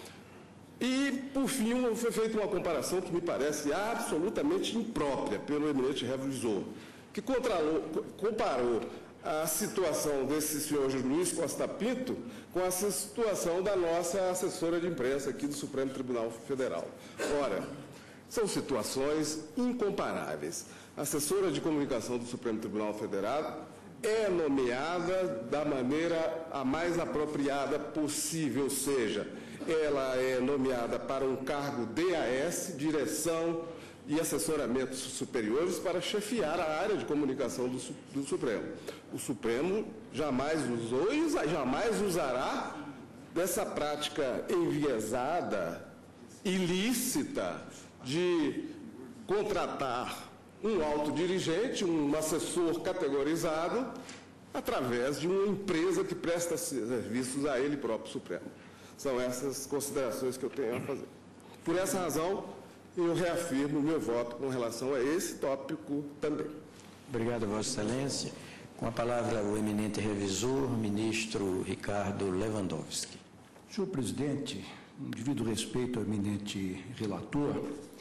E, por fim, foi feita uma comparação que me parece absolutamente imprópria pelo eminente revisor, que comparou a situação desse senhor Luiz Costa Pinto com a situação da nossa assessora de imprensa aqui do Supremo Tribunal Federal. Ora, são situações incomparáveis. A assessora de comunicação do Supremo Tribunal Federal é nomeada da maneira a mais apropriada possível, ou seja, ela é nomeada para um cargo DAS, direção e assessoramentos superiores, para chefiar a área de comunicação do Supremo. O Supremo jamais usou e jamais usará dessa prática enviesada, ilícita, de contratar um alto dirigente, um assessor categorizado, através de uma empresa que presta serviços a ele próprio Supremo. São essas considerações que eu tenho a fazer. Por essa razão, eu reafirmo o meu voto com relação a esse tópico também. Obrigado, Vossa Excelência. Com a palavra, o eminente revisor, ministro Ricardo Lewandowski. Senhor presidente, devido respeito ao eminente relator,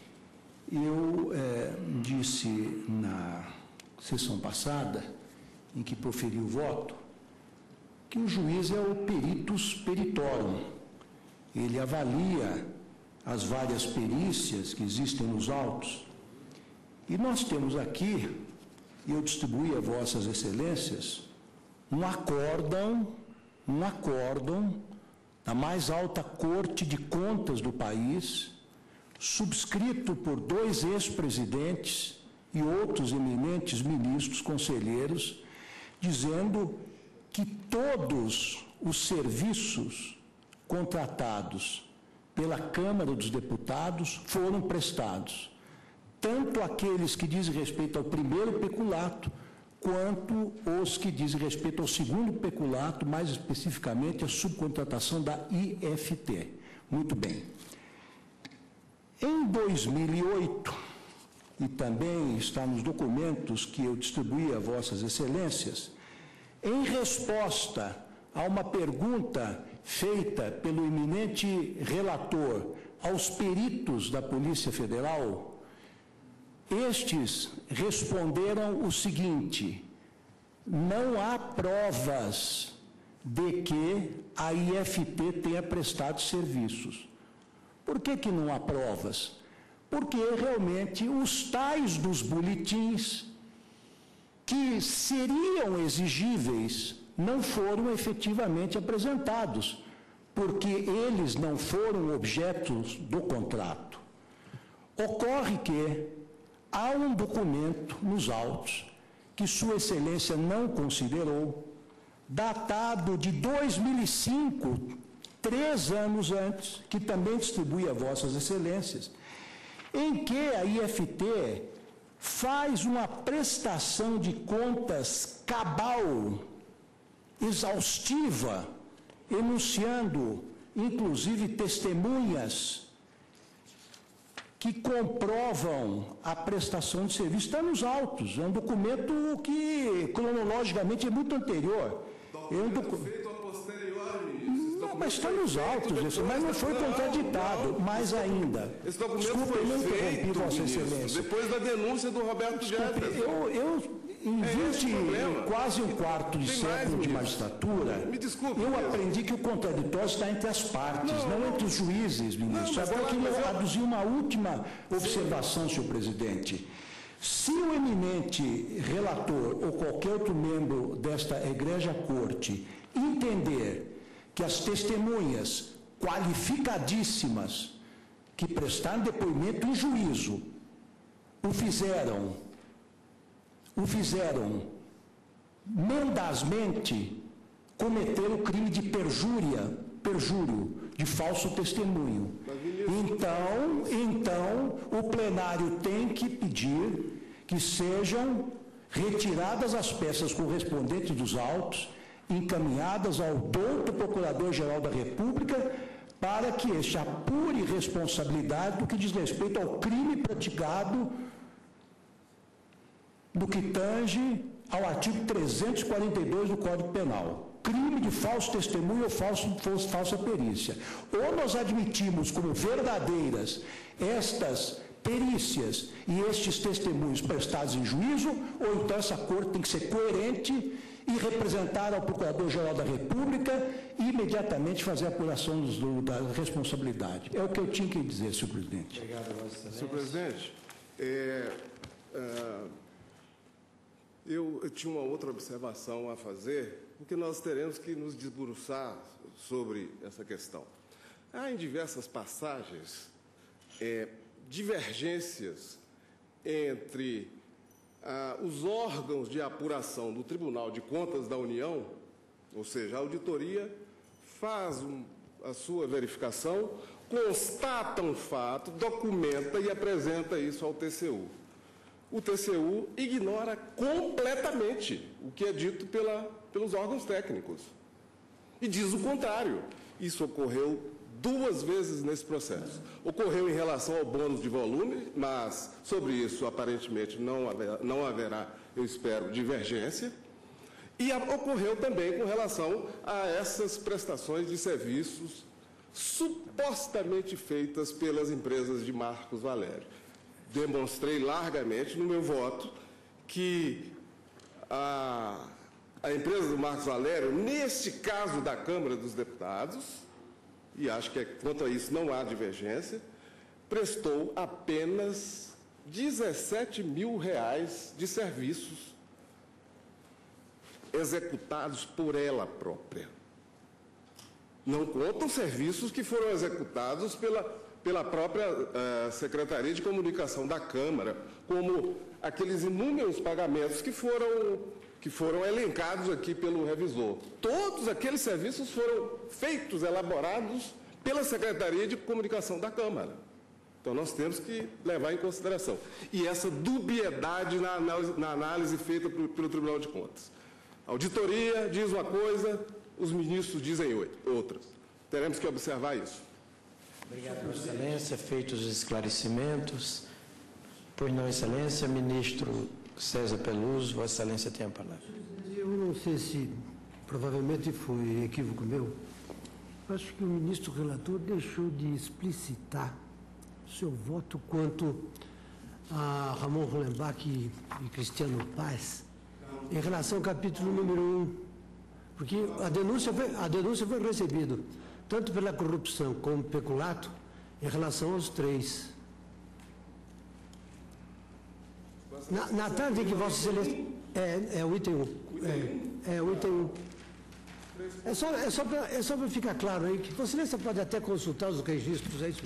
eu disse na sessão passada, em que proferi o voto, que o juiz é o peritus peritorum. Ele avalia as várias perícias que existem nos autos. E nós temos aqui, e eu distribuí a vossas excelências, um acórdão da mais alta corte de contas do país, subscrito por 2 ex-presidentes e outros eminentes ministros, conselheiros, dizendo que todos os serviços contratados pela Câmara dos Deputados foram prestados, tanto aqueles que dizem respeito ao primeiro peculato, quanto os que dizem respeito ao segundo peculato, mais especificamente a subcontratação da IFT. Muito bem. Em 2008, e também está nos documentos que eu distribuí a Vossas Excelências, em resposta a uma pergunta feita pelo eminente relator aos peritos da Polícia Federal, estes responderam o seguinte: não há provas de que a IFT tenha prestado serviços. Por que não há provas? Porque realmente os tais dos boletins que seriam exigíveis não foram efetivamente apresentados, porque eles não foram objetos do contrato. Ocorre que há um documento nos autos que Sua Excelência não considerou, datado de 2005, 3 anos antes, que também distribui a Vossas Excelências, em que a IFT faz uma prestação de contas cabal, exaustiva, enunciando, inclusive, testemunhas que comprovam a prestação de serviço. Está nos autos, é um documento que, cronologicamente, é muito anterior. Feito a posteriori, ministro. Não, mas está nos autos, mas não foi contraditado. Mais ainda. Esse documento Desculpa, foi eu não interrompi, feito, Vossa ministro, Excelência. depois da denúncia do Roberto Jefferson. Eu em quase um quarto de século de magistratura, eu aprendi que o contraditório está entre as partes, não entre os juízes, ministro. Agora eu queria aduzir uma última observação, senhor presidente. Se o eminente relator ou qualquer outro membro desta egrégia corte entender que as testemunhas qualificadíssimas que prestaram depoimento em juízo o fizeram mendazmente cometer o crime de perjúrio, de falso testemunho. Então, o plenário tem que pedir que sejam retiradas as peças correspondentes dos autos, encaminhadas ao douto Procurador-Geral da República, para que este apure responsabilidade do que diz respeito ao crime praticado do que tange ao artigo 342 do Código Penal. Crime de falso testemunho ou falsa perícia. Ou nós admitimos como verdadeiras estas perícias e estes testemunhos prestados em juízo, ou então essa corte tem que ser coerente e representar ao Procurador-Geral da República e imediatamente fazer a apuração da responsabilidade. É o que eu tinha que dizer, senhor presidente. Obrigado, Vossa Excelência. Senhor presidente, eu tinha uma outra observação a fazer, porque nós teremos que nos debruçar sobre essa questão. Há em diversas passagens divergências entre os órgãos de apuração do Tribunal de Contas da União, ou seja, a auditoria faz a sua verificação, constata um fato, documenta e apresenta isso ao TCU. O TCU ignora completamente o que é dito pelos órgãos técnicos e diz o contrário. Isso ocorreu 2 vezes nesse processo. Ocorreu em relação ao bônus de volume, mas sobre isso aparentemente não haverá, eu espero, divergência. E ocorreu também com relação a essas prestações de serviços supostamente feitas pelas empresas de Marcos Valério. Demonstrei largamente no meu voto que a empresa do Marcos Valério, neste caso da Câmara dos Deputados, e acho que quanto a isso não há divergência, prestou apenas R$17 mil de serviços executados por ela própria. Não contam serviços que foram executados pela própria Secretaria de Comunicação da Câmara, como aqueles inúmeros pagamentos que foram que foram elencados aqui pelo revisor. Todos aqueles serviços foram feitos, elaborados pela Secretaria de Comunicação da Câmara. Então, nós temos que levar em consideração. E essa dubiedade na análise feita pelo Tribunal de Contas. A auditoria diz uma coisa, os ministros dizem outras. Teremos que observar isso. Obrigado, Vossa Excelência. Feitos os esclarecimentos. Pois não, Excelência, ministro César Peluso, Vossa Excelência tem a palavra. Eu não sei se, provavelmente foi equívoco meu, acho que o ministro relator deixou de explicitar seu voto quanto a Ramon Hollenbach e Cristiano Paes em relação ao capítulo número 1, porque a denúncia foi recebida tanto pela corrupção como peculato em relação aos três. Na tarde que Vossa Excelência... É o item 1. É o item 1. É só para ficar claro aí, que Vossa Excelência pode até consultar os registros, é isso?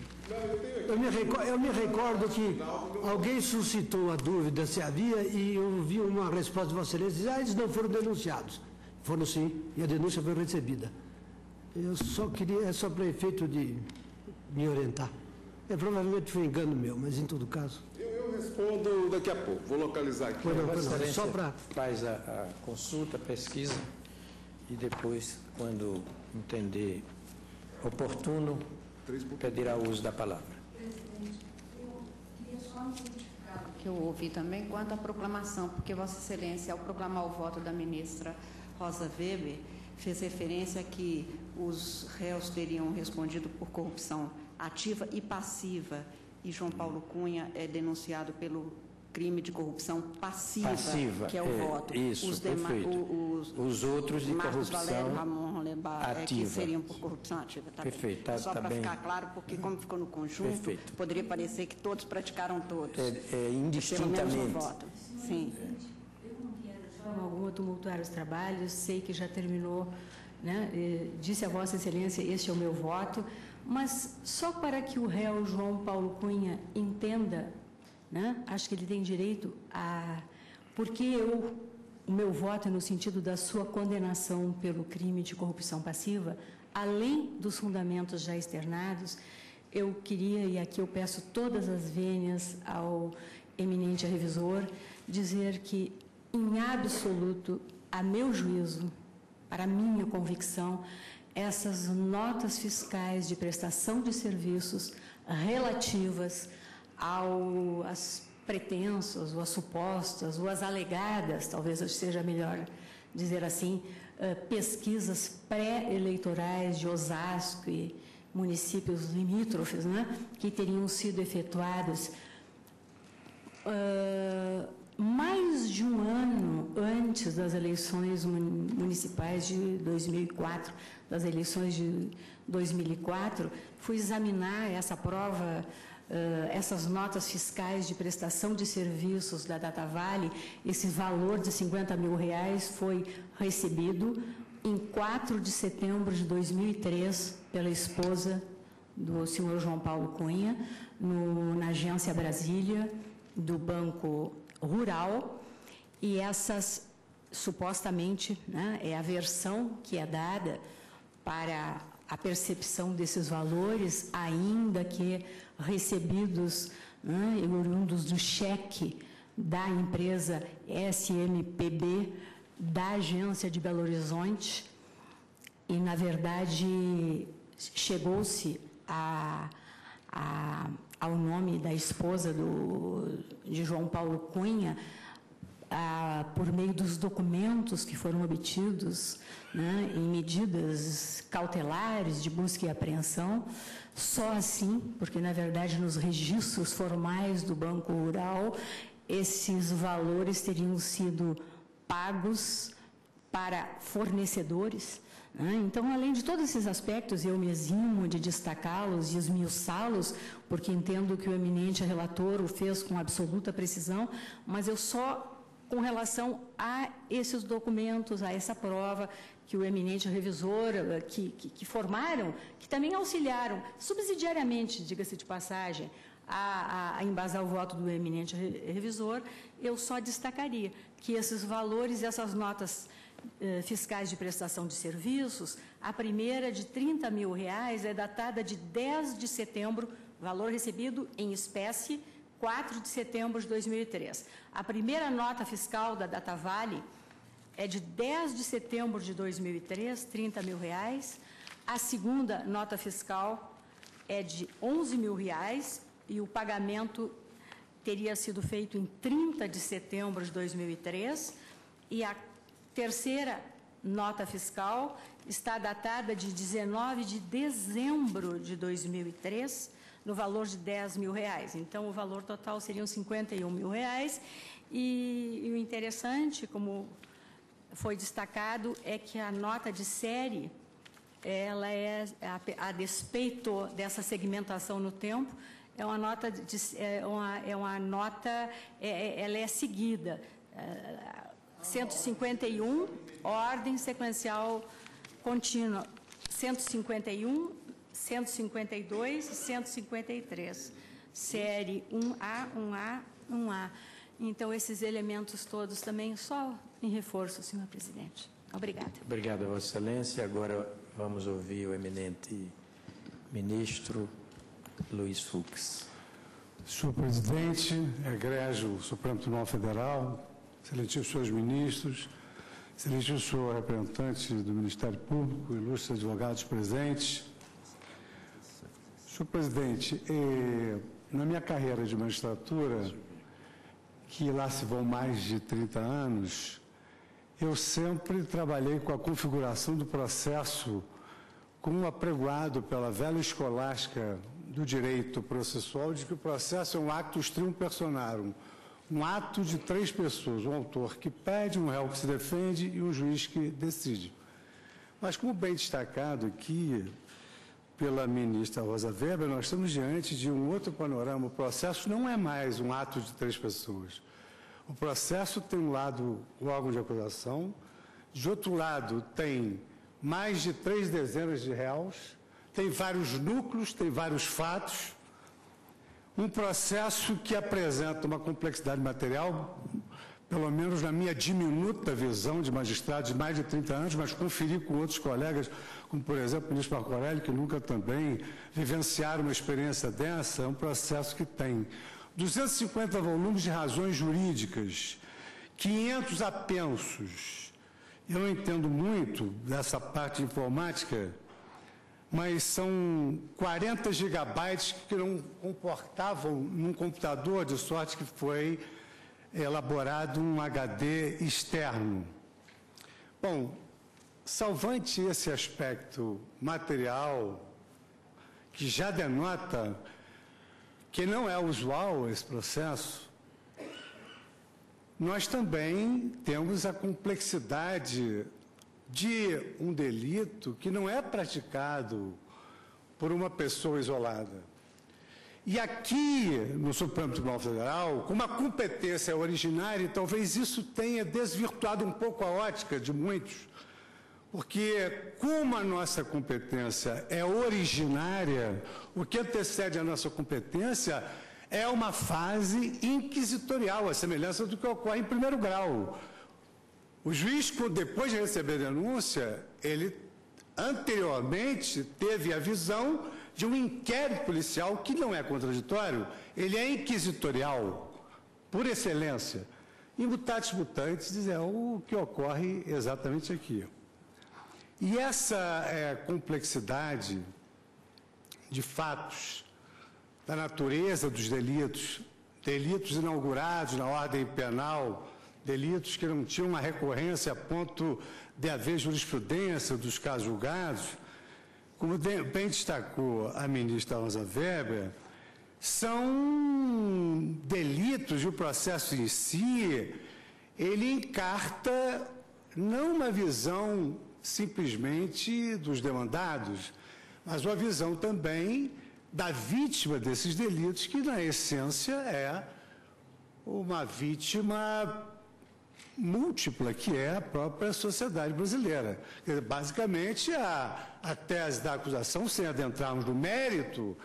Eu me recordo que alguém suscitou a dúvida se havia e eu vi uma resposta de Vossa Excelência, eles não foram denunciados. Foram sim, e a denúncia foi recebida. Eu só queria, é só para efeito de me orientar. Provavelmente foi engano meu, mas em todo caso... Eu respondo daqui a pouco, vou localizar aqui. Só para... Faz a consulta, a pesquisa, e depois, quando entender oportuno, pedirá o uso da palavra. Presidente, eu queria só um certificado que eu ouvi também quanto à proclamação, porque Vossa Excelência, ao proclamar o voto da ministra Rosa Weber, fez referência a que os réus teriam respondido por corrupção ativa e passiva, e João Paulo Cunha é denunciado pelo crime de corrupção passiva, que é o voto. Isso, os outros de Marcos corrupção Valério, Ramon Hollenbach, ativa. Que seriam por corrupção ativa. Tá perfeito, bem. Só para bem. ficar claro, porque como ficou no conjunto, perfeito. Poderia parecer que todos praticaram todos. Indistintamente. Pelo menos um voto. Sim. Eu não quero de forma alguma tumultuar os trabalhos, sei que já terminou, né? Disse a Vossa Excelência, este é o meu voto, mas só para que o réu João Paulo Cunha entenda, né? Acho que ele tem direito a... Porque o meu voto é no sentido da sua condenação pelo crime de corrupção passiva, além dos fundamentos já externados, eu queria, e aqui eu peço todas as vênias ao eminente revisor, dizer que, em absoluto, a meu juízo, para a minha convicção, essas notas fiscais de prestação de serviços relativas às pretensas, ou às supostas, ou às alegadas, talvez seja melhor dizer assim, pesquisas pré-eleitorais de Osasco e municípios limítrofes, né, que teriam sido efetuados mais de um ano antes das eleições municipais de 2004, das eleições de 2004, fui examinar essa prova, essas notas fiscais de prestação de serviços da Datavale. Esse valor de R$50 mil foi recebido em 4 de setembro de 2003 pela esposa do senhor João Paulo Cunha, na Agência Brasília, do Banco Rural, e essas, supostamente, né, é a versão que é dada para a percepção desses valores, ainda que recebidos, né, oriundos do cheque da empresa SMPB, da agência de Belo Horizonte, e, na verdade, chegou-se ao nome da esposa de João Paulo Cunha, por meio dos documentos que foram obtidos, né, em medidas cautelares de busca e apreensão. Só assim, porque, na verdade, nos registros formais do Banco Rural, esses valores teriam sido pagos para fornecedores. Então, além de todos esses aspectos, eu me eximo de destacá-los e esmiuçá-los, porque entendo que o eminente relator o fez com absoluta precisão, mas eu só, com relação a esses documentos, a essa prova que o eminente revisor, que formaram, que também auxiliaram, subsidiariamente, diga-se de passagem, a embasar o voto do eminente revisor, eu só destacaria que esses valores, essas notas fiscais de prestação de serviços, a primeira de R$30 mil é datada de 10 de setembro, valor recebido em espécie, 4 de setembro de 2003. A primeira nota fiscal da DataVale é de 10 de setembro de 2003, R$30 mil. A segunda nota fiscal é de R$11 mil e o pagamento teria sido feito em 30 de setembro de 2003. E a terceira nota fiscal está datada de 19 de dezembro de 2003, no valor de R$10 mil. Então, o valor total seriam R$51 mil. E o interessante, como foi destacado, é que a nota de série, ela é, a despeito dessa segmentação no tempo, é uma nota, ela é seguida. 151, ordem sequencial contínua, 151, 152 e 153, série 1A, 1A, 1A. Então, esses elementos todos também só em reforço, senhor presidente. Obrigada. Obrigado, Vossa Excelência. Agora vamos ouvir o eminente ministro Luiz Fux. Senhor presidente, egrégio Supremo Tribunal Federal, excelentíssimos senhores ministros, excelentíssimo senhor representante do Ministério Público, ilustres advogados presentes. Senhor presidente, na minha carreira de magistratura, que lá se vão mais de 30 anos, eu sempre trabalhei com a configuração do processo como apregoado pela velha escolástica do direito processual, de que o processo é um actus trium personarum, um ato de três pessoas, um autor que pede, um réu que se defende e um juiz que decide. Mas, como bem destacado aqui pela ministra Rosa Weber, nós estamos diante de um outro panorama. O processo não é mais um ato de três pessoas. O processo tem um lado, o órgão de acusação, de outro lado tem mais de 3 dezenas de réus, tem vários núcleos, tem vários fatos, um processo que apresenta uma complexidade material, pelo menos na minha diminuta visão de magistrado de mais de 30 anos, mas conferi com outros colegas, como, por exemplo, o ministro Marco Aurélio, que nunca também vivenciaram uma experiência dessa. É um processo que tem 250 volumes de razões jurídicas, 500 apensos. Eu não entendo muito dessa parte de informática, mas são 40 gigabytes que não comportavam num computador, de sorte que foi elaborado um HD externo. Bom, salvante esse aspecto material, que já denota que não é usual esse processo, nós também temos a complexidade de um delito que não é praticado por uma pessoa isolada. E aqui, no Supremo Tribunal Federal, com uma competência originária, talvez isso tenha desvirtuado um pouco a ótica de muitos, porque como a nossa competência é originária, o que antecede a nossa competência é uma fase inquisitorial, a semelhança do que ocorre em primeiro grau. O juiz, depois de receber a denúncia, ele anteriormente teve a visão de um inquérito policial que não é contraditório, ele é inquisitorial, por excelência. E mutatis mutandis é o que ocorre exatamente aqui. E essa complexidade de fatos, da natureza dos delitos, delitos inaugurados na ordem penal, delitos que não tinham uma recorrência a ponto de haver jurisprudência dos casos julgados, como bem destacou a ministra Rosa Weber, são delitos e o processo em si, ele encarta não uma visão simplesmente dos demandados, mas uma visão também da vítima desses delitos, que na essência é uma vítima múltipla, que é a própria sociedade brasileira. Basicamente, a tese da acusação, sem adentrarmos no mérito,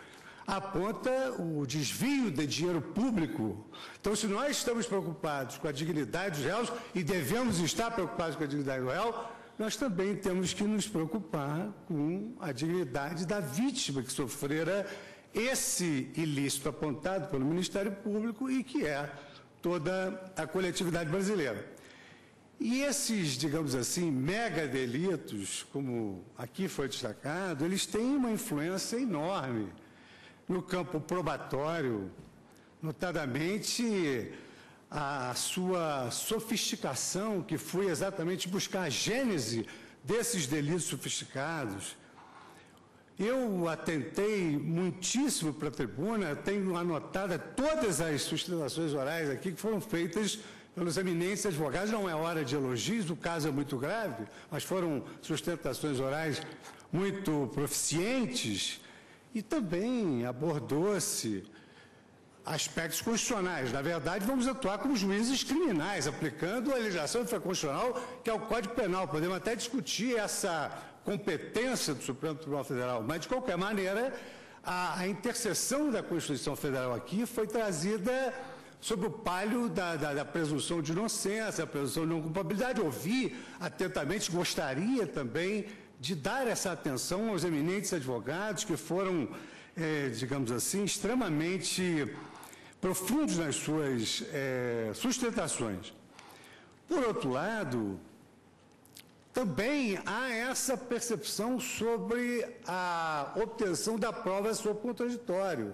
aponta o desvio de dinheiro público. Então, se nós estamos preocupados com a dignidade dos réus, e devemos estar preocupados com a dignidade do réu, nós também temos que nos preocupar com a dignidade da vítima que sofrera esse ilícito apontado pelo Ministério Público e que é toda a coletividade brasileira. E esses, digamos assim, mega delitos, como aqui foi destacado, eles têm uma influência enorme no campo probatório, notadamente a sua sofisticação, que foi exatamente buscar a gênese desses delitos sofisticados. Eu atentei muitíssimo para a tribuna, tenho anotado todas as sustentações orais aqui que foram feitas pelos eminentes advogados. Não é hora de elogios, o caso é muito grave, mas foram sustentações orais muito proficientes e também abordou-se aspectos constitucionais. Na verdade, vamos atuar como juízes criminais, aplicando a legislação infraconstitucional, que é o Código Penal. Podemos até discutir essa competência do Supremo Tribunal Federal, mas, de qualquer maneira, a interseção da Constituição Federal aqui foi trazida sob o palio da presunção de inocência, a presunção de não culpabilidade. Ouvi atentamente, gostaria também de dar essa atenção aos eminentes advogados que foram, digamos assim, extremamente profundos nas suas sustentações. Por outro lado, também há essa percepção sobre a obtenção da prova sob contraditório.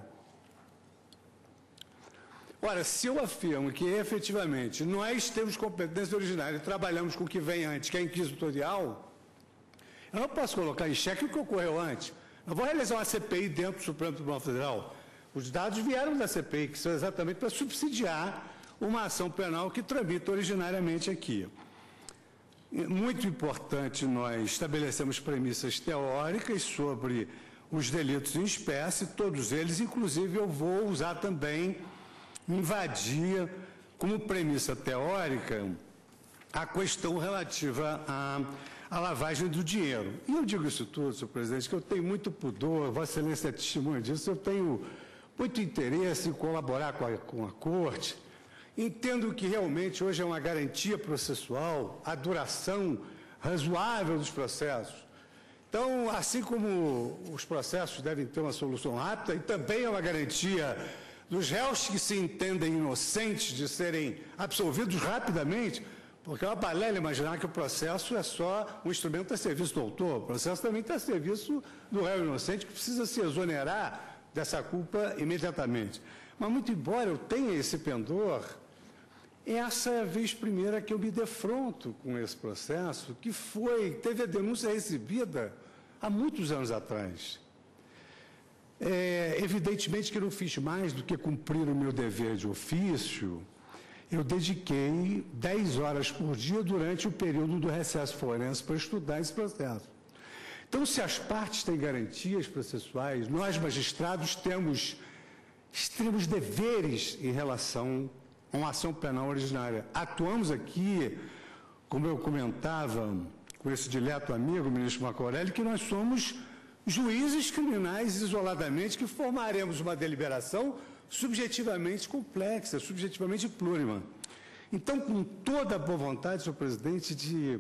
Ora, se eu afirmo que, efetivamente, nós temos competência originária e trabalhamos com o que vem antes, que é inquisitorial, eu não posso colocar em xeque o que ocorreu antes. Eu vou realizar uma CPI dentro do Supremo Tribunal Federal. Os dados vieram da CPI, que são exatamente para subsidiar uma ação penal que tramita originariamente aqui. Muito importante, nós estabelecemos premissas teóricas sobre os delitos em espécie, todos eles, inclusive eu vou usar também, invadir como premissa teórica a questão relativa à lavagem do dinheiro. E eu digo isso tudo, senhor presidente, que eu tenho muito pudor, Vossa Excelência é testemunha disso, eu tenho muito interesse em colaborar com a Corte. Entendo que realmente hoje é uma garantia processual a duração razoável dos processos. Então, assim como os processos devem ter uma solução rápida, e também é uma garantia dos réus que se entendem inocentes de serem absolvidos rapidamente, porque é uma balela imaginar que o processo é só um instrumento a serviço do autor. O processo também está a serviço do réu inocente, que precisa se exonerar dessa culpa imediatamente. Mas, muito embora eu tenha esse pendor, essa é a vez primeira que eu me defronto com esse processo, que teve a denúncia recebida há muitos anos atrás. Evidentemente que eu não fiz mais do que cumprir o meu dever de ofício. Eu dediquei 10 horas por dia durante o período do recesso forense para estudar esse processo. Então, se as partes têm garantias processuais, nós, magistrados, temos extremos deveres em relação a uma ação penal originária. Atuamos aqui, como eu comentava com esse dileto amigo, o ministro Marco Aurélio, que nós somos juízes criminais isoladamente, que formaremos uma deliberação subjetivamente complexa, subjetivamente plurima. Então, com toda a boa vontade, senhor presidente, de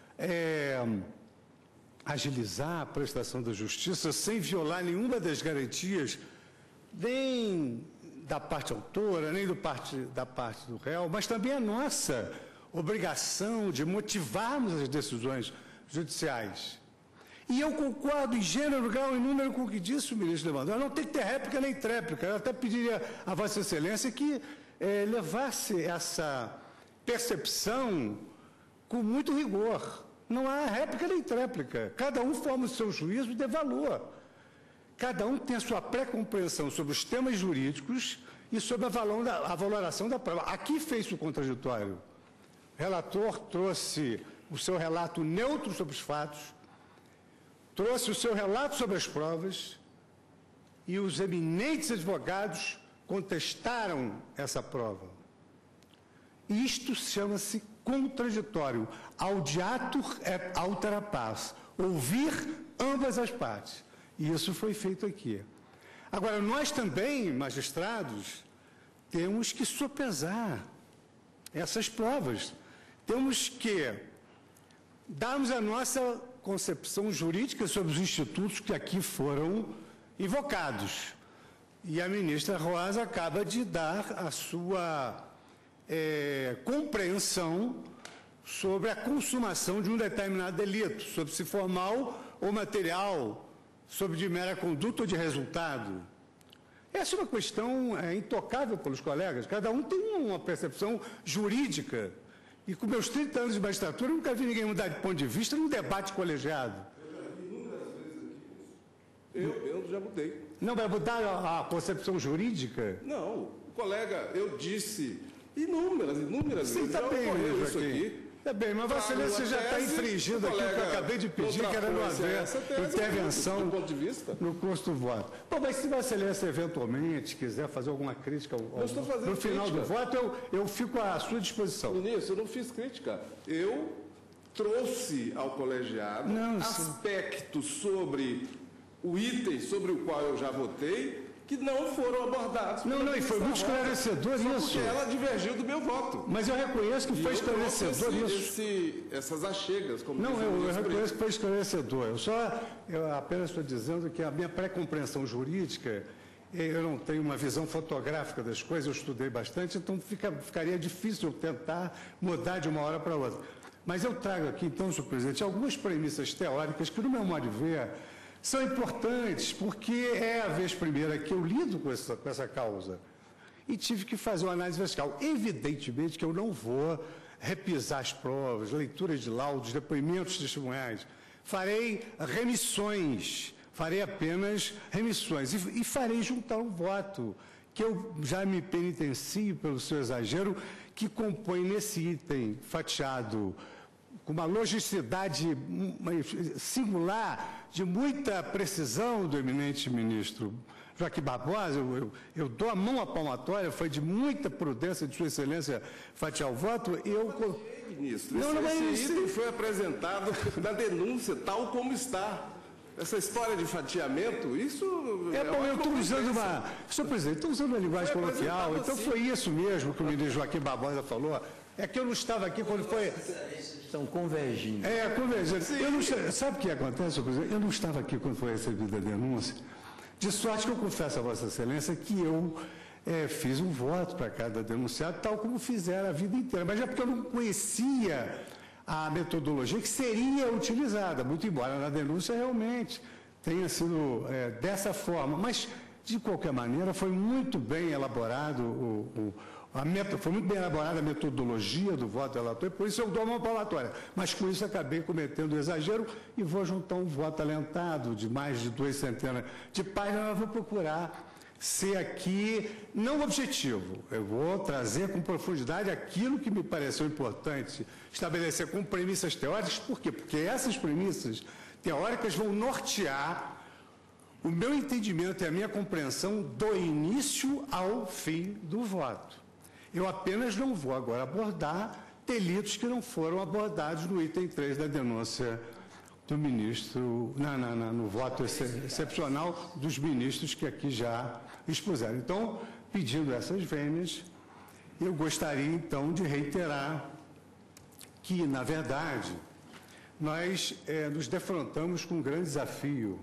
agilizar a prestação da justiça sem violar nenhuma das garantias, nem da parte autora, nem da parte do réu, mas também a nossa obrigação de motivarmos as decisões judiciais. E eu concordo em gênero, grau e número com o que disse o ministro Lewandowski. Não tem que ter réplica nem tréplica. Eu até pediria a Vossa Excelência que levasse essa percepção com muito rigor. Não há réplica nem tréplica. Cada um forma o seu juízo de valor. Cada um tem a sua pré-compreensão sobre os temas jurídicos e sobre a valoração da prova. Aqui fez o contraditório. O relator trouxe o seu relato neutro sobre os fatos, trouxe o seu relato sobre as provas e os eminentes advogados contestaram essa prova. Isto chama-se contraditório. Audiatur et altera pars. Ouvir ambas as partes. E isso foi feito aqui. Agora, nós também, magistrados, temos que sopesar essas provas. Temos que darmos a nossa concepção jurídica sobre os institutos que aqui foram invocados. E a ministra Rosa acaba de dar a sua compreensão sobre a consumação de um determinado delito, sobre se formal ou material, sobre de mera conduta ou de resultado. Essa é uma questão intocável pelos colegas. Cada um tem uma percepção jurídica. E com meus 30 anos de magistratura, eu nunca vi ninguém mudar de ponto de vista num debate colegiado. Eu já mudei. Não vai mudar a concepção jurídica? Não, colega, eu disse inúmeras Sim, vezes. está bem isso aqui. Está bem, mas Vossa Excelência já está infringindo aquilo que eu acabei de pedir, que era não haver intervenção no curso do voto. Bom, mas se Vossa Excelência eventualmente quiser fazer alguma crítica no final do voto, eu fico à sua disposição. Ministro, eu não fiz crítica. Eu trouxe ao colegiado aspectos sobre o item sobre o qual eu já votei, que não foram abordados. Não, e foi muito esclarecedor isso. Porque ela divergiu do meu voto. Mas eu reconheço que foi esclarecedor isso. Essas achegas, como não, eu reconheço que foi esclarecedor. Eu apenas estou dizendo que a minha pré-compreensão jurídica, eu não tenho uma visão fotográfica das coisas, eu estudei bastante, então ficaria difícil eu tentar mudar de uma hora para outra. Mas eu trago aqui, então, senhor presidente, algumas premissas teóricas que, no meu modo de ver, são importantes, porque é a vez primeira que eu lido com essa causa e tive que fazer uma análise fiscal. Evidentemente que eu não vou repisar as provas, leituras de laudos, depoimentos testemunhais. Farei remissões, farei apenas remissões e farei juntar um voto, que eu já me penitencio pelo seu exagero, que compõe nesse item fatiado com uma logicidade singular, de muita precisão do eminente ministro Joaquim Barbosa. Eu dou a mão à palmatória, foi de muita prudência de Sua Excelência fatiar o voto. Ministro, esse item foi apresentado na denúncia, tal como está. Essa história de fatiamento, isso... bom, eu estou usando Senhor presidente, estou usando uma linguagem coloquial, então foi isso mesmo que o ministro Joaquim Barbosa falou. É que eu não estava aqui quando foi... Estão convergindo. Convergindo. Sabe o que acontece, senhor presidente? Eu não estava aqui quando foi recebida a denúncia, de sorte que eu confesso a Vossa Excelência que eu fiz um voto para cada denunciado, tal como fizeram a vida inteira. Mas é porque eu não conhecia a metodologia que seria utilizada, muito embora na denúncia realmente tenha sido dessa forma. Mas, de qualquer maneira, foi muito bem elaborado foi muito bem elaborada a metodologia do voto relator, e por isso eu dou uma palmatória. Mas com isso acabei cometendo exagero e vou juntar um voto alentado de mais de 2 centenas de páginas. Eu vou procurar ser aqui não objetivo. Eu vou trazer com profundidade aquilo que me pareceu importante estabelecer com premissas teóricas. Por quê? Porque essas premissas teóricas vão nortear o meu entendimento e a minha compreensão do início ao fim do voto. Eu apenas não vou agora abordar delitos que não foram abordados no item 3 da denúncia do ministro, no voto excepcional dos ministros que aqui já expuseram. Então, pedindo essas vênias, eu gostaria, então, de reiterar que, na verdade, nós nos defrontamos com um grande desafio,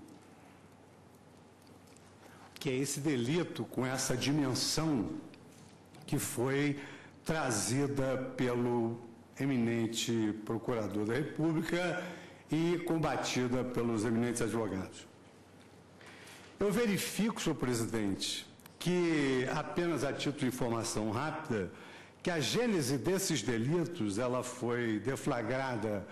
que é esse delito com essa dimensão que foi trazida pelo eminente procurador da República e combatida pelos eminentes advogados. Eu verifico, senhor presidente, que, apenas a título de informação rápida, que a gênese desses delitos ela foi deflagrada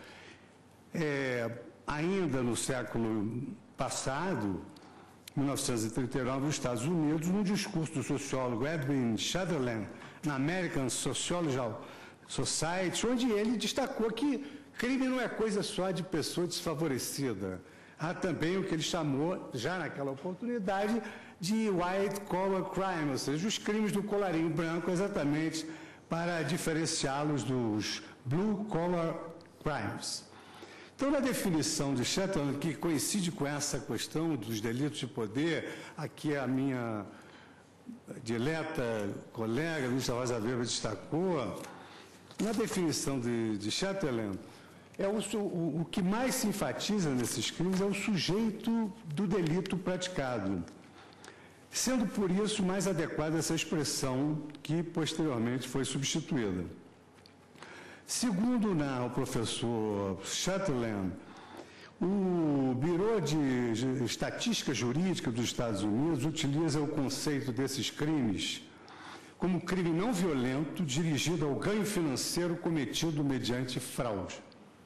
ainda no século passado, 1939, nos Estados Unidos, num discurso do sociólogo Edwin Sutherland, na American Sociological Society, onde ele destacou que crime não é coisa só de pessoa desfavorecida. Há também o que ele chamou, já naquela oportunidade, de white collar crime, ou seja, os crimes do colarinho branco, exatamente para diferenciá-los dos blue collar crimes. Então, na definição de Chatelain, que coincide com essa questão dos delitos de poder, aqui a minha dileta colega, a ministra Rosa Weber, destacou, na definição de Chatelain, o que mais se enfatiza nesses crimes é o sujeito do delito praticado, sendo por isso mais adequada essa expressão que posteriormente foi substituída. Segundo o professor Chatelain, o Bureau de Estatística Jurídica dos Estados Unidos utiliza o conceito desses crimes como crime não violento dirigido ao ganho financeiro cometido mediante fraude.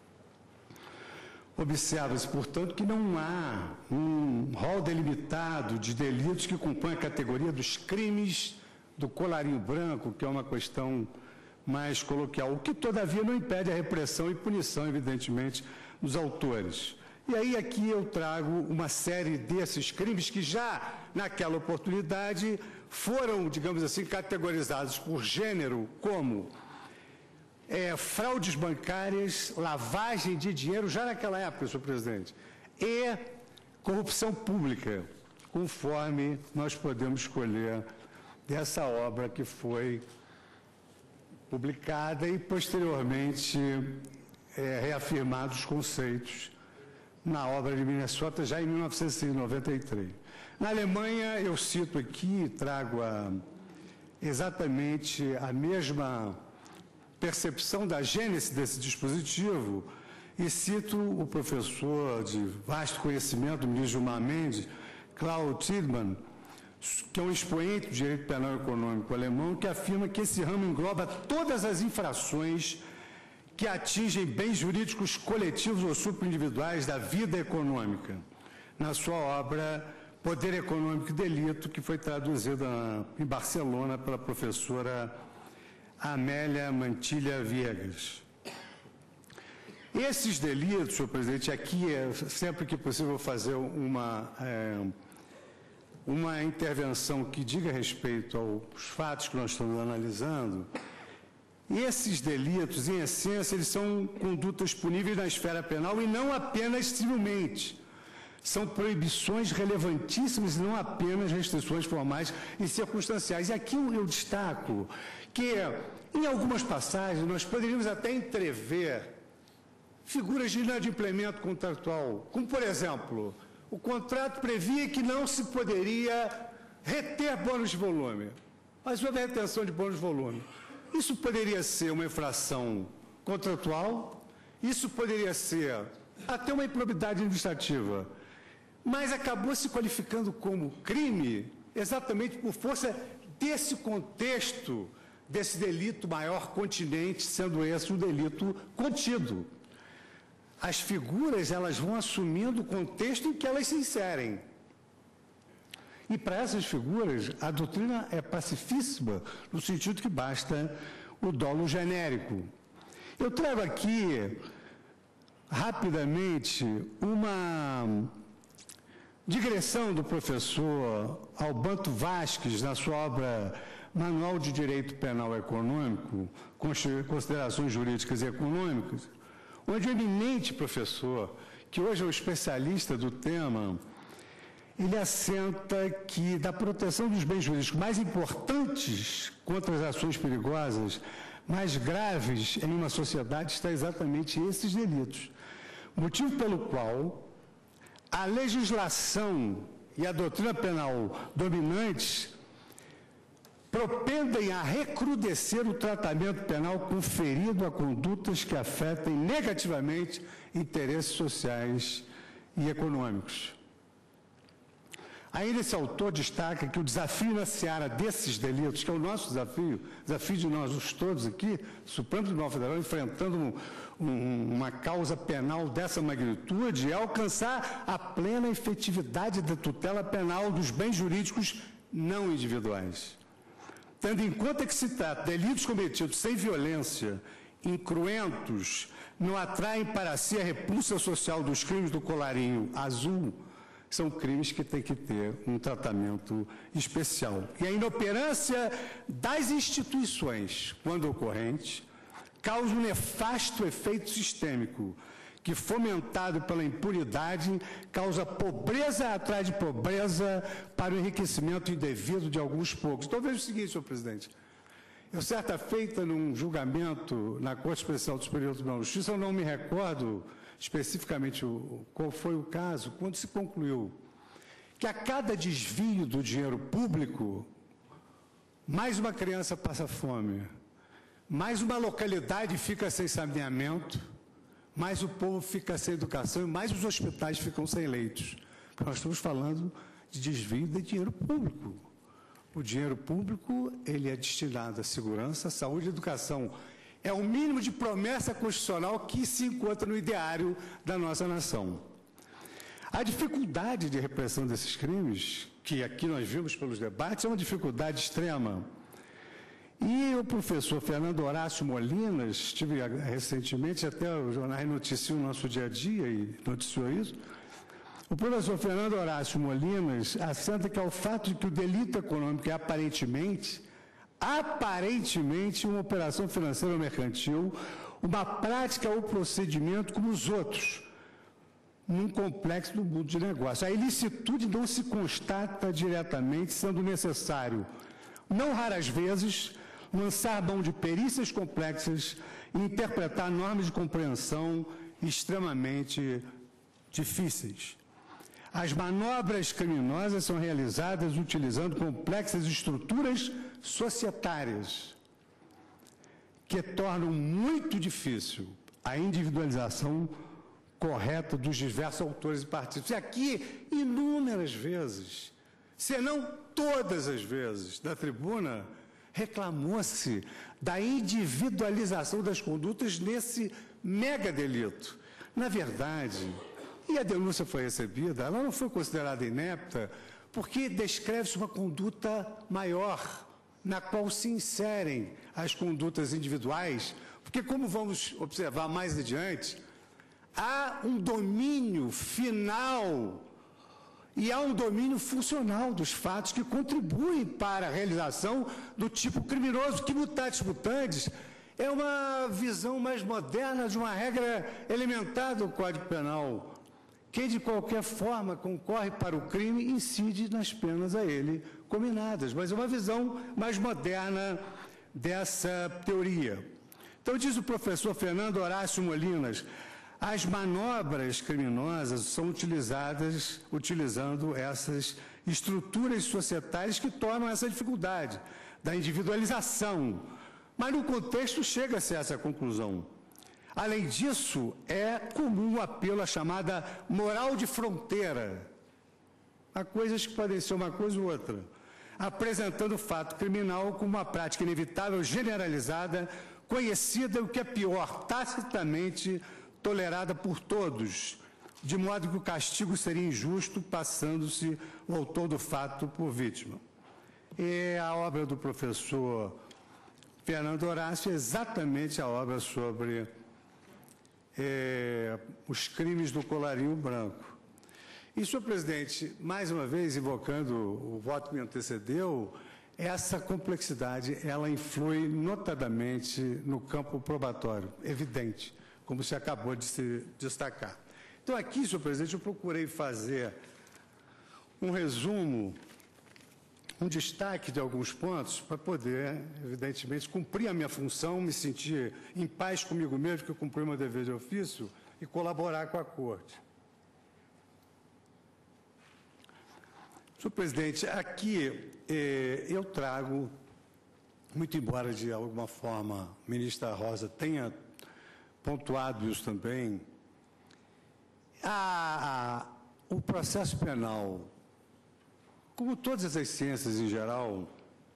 Observa-se, portanto, que não há um rol delimitado de delitos que compõem a categoria dos crimes do colarinho branco, que é uma questão mais coloquial, o que, todavia, não impede a repressão e punição, evidentemente, dos autores. E aí, aqui eu trago uma série desses crimes que já, naquela oportunidade, foram, digamos assim, categorizados por gênero como fraudes bancárias, lavagem de dinheiro, já naquela época, senhor presidente, e corrupção pública, conforme nós podemos escolher dessa obra que foi publicada e, posteriormente, reafirmados os conceitos na obra de Minnesota, já em 1993. Na Alemanha, eu cito aqui, trago exatamente a mesma percepção da gênese desse dispositivo e cito o professor de vasto conhecimento, o ministro Gilmar Mendes, Klaus Tiedemann, que é um expoente do direito penal econômico alemão, que afirma que esse ramo engloba todas as infrações que atingem bens jurídicos coletivos ou superindividuais da vida econômica, na sua obra Poder Econômico e Delito, que foi traduzida em Barcelona pela professora Amélia Mantilla Viegas. Esses delitos, senhor presidente, aqui, sempre que possível, vou fazer uma intervenção que diga respeito aos fatos que nós estamos analisando. Esses delitos, em essência, eles são condutas puníveis na esfera penal e não apenas civilmente. São proibições relevantíssimas e não apenas restrições formais e circunstanciais. E aqui eu destaco que, em algumas passagens, nós poderíamos até entrever figuras de inadimplemento contratual, como, por exemplo, o contrato previa que não se poderia reter bônus de volume, mas houve retenção de bônus de volume. Isso poderia ser uma infração contratual, isso poderia ser até uma improbidade administrativa, mas acabou se qualificando como crime exatamente por força desse contexto, desse delito maior continente, sendo esse o delito contido. As figuras, elas vão assumindo o contexto em que elas se inserem. E para essas figuras, a doutrina é pacifíssima, no sentido que basta o dolo genérico. Eu trago aqui, rapidamente, uma digressão do professor Albanto Vasques, na sua obra Manual de Direito Penal Econômico, Considerações Jurídicas e Econômicas, onde o eminente professor, que hoje é o especialista do tema, ele assenta que da proteção dos bens jurídicos mais importantes contra as ações perigosas, mais graves em uma sociedade, está exatamente esses delitos. Motivo pelo qual a legislação e a doutrina penal dominantes propendem a recrudescer o tratamento penal conferido a condutas que afetem negativamente interesses sociais e econômicos. Ainda esse autor destaca que o desafio na seara desses delitos, que é o nosso desafio de nós todos aqui, Supremo Tribunal Federal, enfrentando uma causa penal dessa magnitude, é alcançar a plena efetividade da tutela penal dos bens jurídicos não individuais. Tendo em conta que se trata de delitos cometidos sem violência, incruentos, não atraem para si a repulsa social dos crimes do colarinho azul, são crimes que têm que ter um tratamento especial. E a inoperância das instituições, quando ocorrente, causa um nefasto efeito sistêmico, que, fomentado pela impunidade, causa pobreza atrás de pobreza para o enriquecimento indevido de alguns poucos. Então, veja o seguinte, senhor presidente. Eu, certa feita, num julgamento na Corte Especial do Superior Tribunal de Justiça, eu não me recordo especificamente qual foi o caso, quando se concluiu que a cada desvio do dinheiro público, mais uma criança passa fome, mais uma localidade fica sem saneamento, mais o povo fica sem educação e mais os hospitais ficam sem leitos. Porque nós estamos falando de desvio de dinheiro público. O dinheiro público, ele é destinado à segurança, saúde e educação. É o mínimo de promessa constitucional que se encontra no ideário da nossa nação. A dificuldade de repressão desses crimes, que aqui nós vimos pelos debates, é uma dificuldade extrema. E o professor Fernando Horácio Molinas, estive recentemente, até os jornais noticiam o nosso dia a dia e noticiou isso, o professor Fernando Horácio Molinas assenta que ao fato de que o delito econômico é aparentemente uma operação financeira ou mercantil, uma prática ou procedimento como os outros, num complexo do mundo de negócio. A ilicitude não se constata diretamente, sendo necessário, não raras vezes, lançar mão de perícias complexas e interpretar normas de compreensão extremamente difíceis. As manobras criminosas são realizadas utilizando complexas estruturas societárias que tornam muito difícil a individualização correta dos diversos autores e partidos. E aqui, inúmeras vezes, se não todas as vezes, da tribuna, reclamou-se da individualização das condutas nesse mega delito. Na verdade, e a denúncia foi recebida, ela não foi considerada inepta, porque descreve-se uma conduta maior, na qual se inserem as condutas individuais, porque, como vamos observar mais adiante, há um domínio final e há um domínio funcional dos fatos que contribuem para a realização do tipo criminoso, que, mutatis mutandis, é uma visão mais moderna de uma regra elementar do Código Penal. Quem, de qualquer forma, concorre para o crime, incide nas penas a ele cominadas. Mas é uma visão mais moderna dessa teoria. Então, diz o professor Fernando Horácio Molinas, as manobras criminosas são utilizadas utilizando essas estruturas societárias que tornam essa dificuldade da individualização. Mas, no contexto, chega-se a essa conclusão. Além disso, é comum o apelo à chamada moral de fronteira. Há coisas que podem ser uma coisa ou outra, apresentando o fato criminal como uma prática inevitável, generalizada, conhecida, o que é pior, tacitamente tolerada por todos, de modo que o castigo seria injusto, passando-se o autor do fato por vítima. E a obra do professor Fernando Horácio é exatamente a obra sobre os crimes do colarinho branco. E, senhor presidente, mais uma vez, invocando o voto que me antecedeu, essa complexidade, ela influi notadamente no campo probatório, evidente, como se acabou de se destacar. Então, aqui, senhor presidente, eu procurei fazer um resumo, um destaque de alguns pontos para poder, evidentemente, cumprir a minha função, me sentir em paz comigo mesmo, que eu cumpri meu dever de ofício, e colaborar com a Corte. Senhor presidente, aqui eu trago, muito embora de alguma forma a ministra Rosa tenha pontuado isso também, o processo penal, como todas as ciências em geral,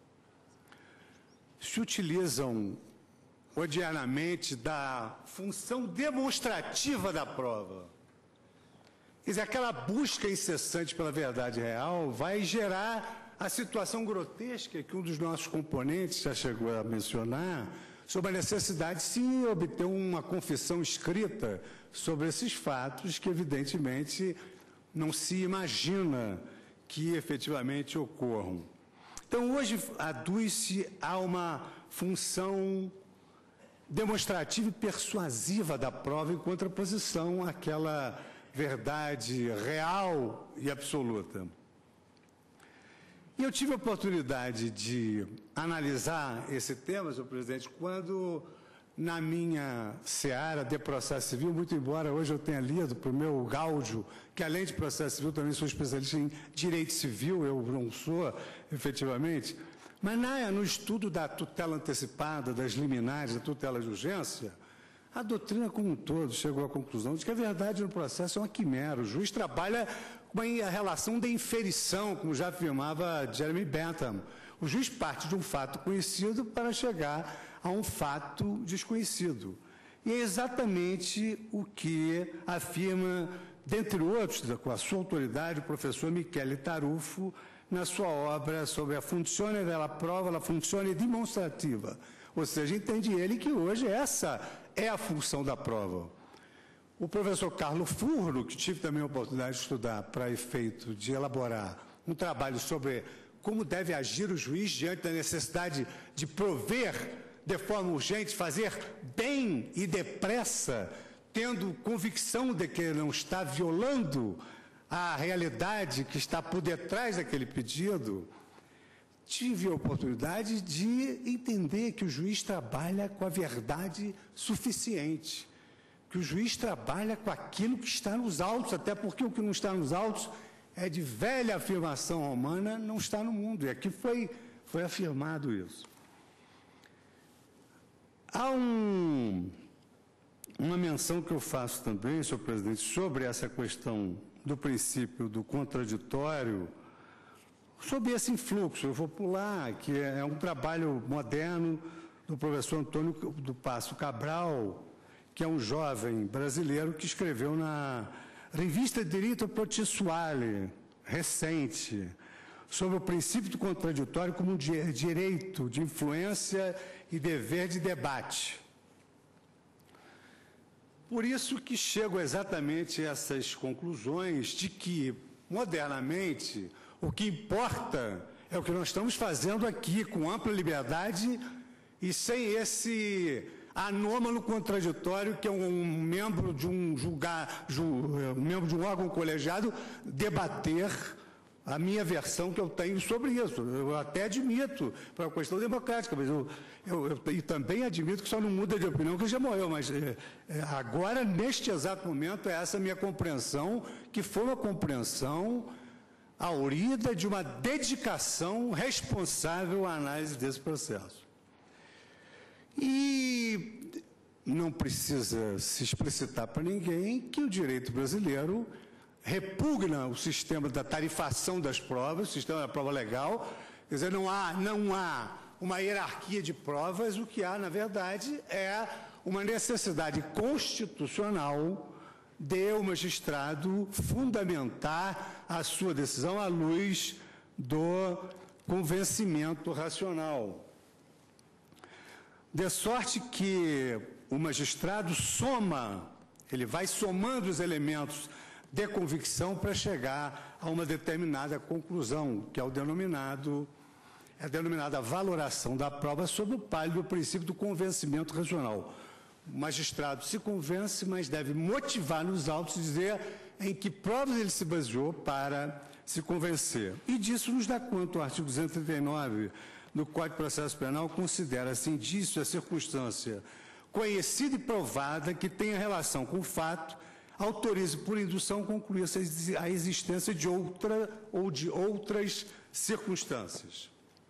se utilizam odiernamente da função demonstrativa da prova. Quer dizer, aquela busca incessante pela verdade real vai gerar a situação grotesca que um dos nossos componentes já chegou a mencionar, sobre a necessidade de se obter uma confissão escrita sobre esses fatos que, evidentemente, não se imagina que efetivamente ocorram. Então, hoje, aduz-se a uma função demonstrativa e persuasiva da prova em contraposição àquela verdade real e absoluta. E eu tive a oportunidade de analisar esse tema, senhor presidente, quando, na minha seara de processo civil, muito embora hoje eu tenha lido para o meu gáudio, que além de processo civil também sou especialista em direito civil, eu não sou, efetivamente, mas no estudo da tutela antecipada, das liminares, da tutela de urgência, a doutrina como um todo chegou à conclusão de que a verdade no processo é uma quimera. O juiz trabalha com a relação de inferição, como já afirmava Jeremy Bentham. O juiz parte de um fato conhecido para chegar a um fato desconhecido. E é exatamente o que afirma, dentre outros, com a sua autoridade, o professor Michele Tarufo, na sua obra sobre a funzione della prova, la funzione dimostrativa. Ou seja, entende ele que hoje essa é a função da prova. O professor Carlo Furno, que tive também a oportunidade de estudar para efeito de elaborar um trabalho sobre como deve agir o juiz diante da necessidade de prover de forma urgente, fazer bem e depressa, tendo convicção de que não está violando a realidade que está por detrás daquele pedido, tive a oportunidade de entender que o juiz trabalha com a verdade suficiente, que o juiz trabalha com aquilo que está nos autos, até porque o que não está nos autos é de velha afirmação romana, não está no mundo, e aqui foi afirmado isso. Há uma menção que eu faço também, senhor presidente, sobre essa questão do princípio do contraditório, sobre esse influxo. Eu vou pular, que é um trabalho moderno do professor Antônio do Passo Cabral, que é um jovem brasileiro que escreveu na Revista Diritto Processuale, recente, sobre o princípio do contraditório como um direito de influência e dever de debate. Por isso que chego exatamente a essas conclusões de que, modernamente, o que importa é o que nós estamos fazendo aqui, com ampla liberdade e sem esse anômalo contraditório que é um membro de um membro de um órgão colegiado debater a minha versão que eu tenho sobre isso. Eu até admito, para a questão democrática, mas eu também admito que só não muda de opinião que já morreu, mas agora, neste exato momento, é essa minha compreensão, que foi uma compreensão aurida de uma dedicação responsável à análise desse processo. E não precisa se explicitar para ninguém que o direito brasileiro repugna o sistema da tarifação das provas, o sistema da prova legal, quer dizer, não há uma hierarquia de provas, o que há, na verdade, é uma necessidade constitucional de o magistrado fundamentar a sua decisão à luz do convencimento racional. De sorte que o magistrado ele vai somando os elementos de convicção para chegar a uma determinada conclusão, que é a denominada valoração da prova sob o palio do princípio do convencimento racional. O magistrado se convence, mas deve motivar nos autos e dizer em que provas ele se baseou para se convencer. E disso nos dá conta o artigo 239 do Código de Processo Penal, considera-se indício a circunstância conhecida e provada que tenha relação com o fato, autorize por indução concluir a existência de outra ou de outras circunstâncias.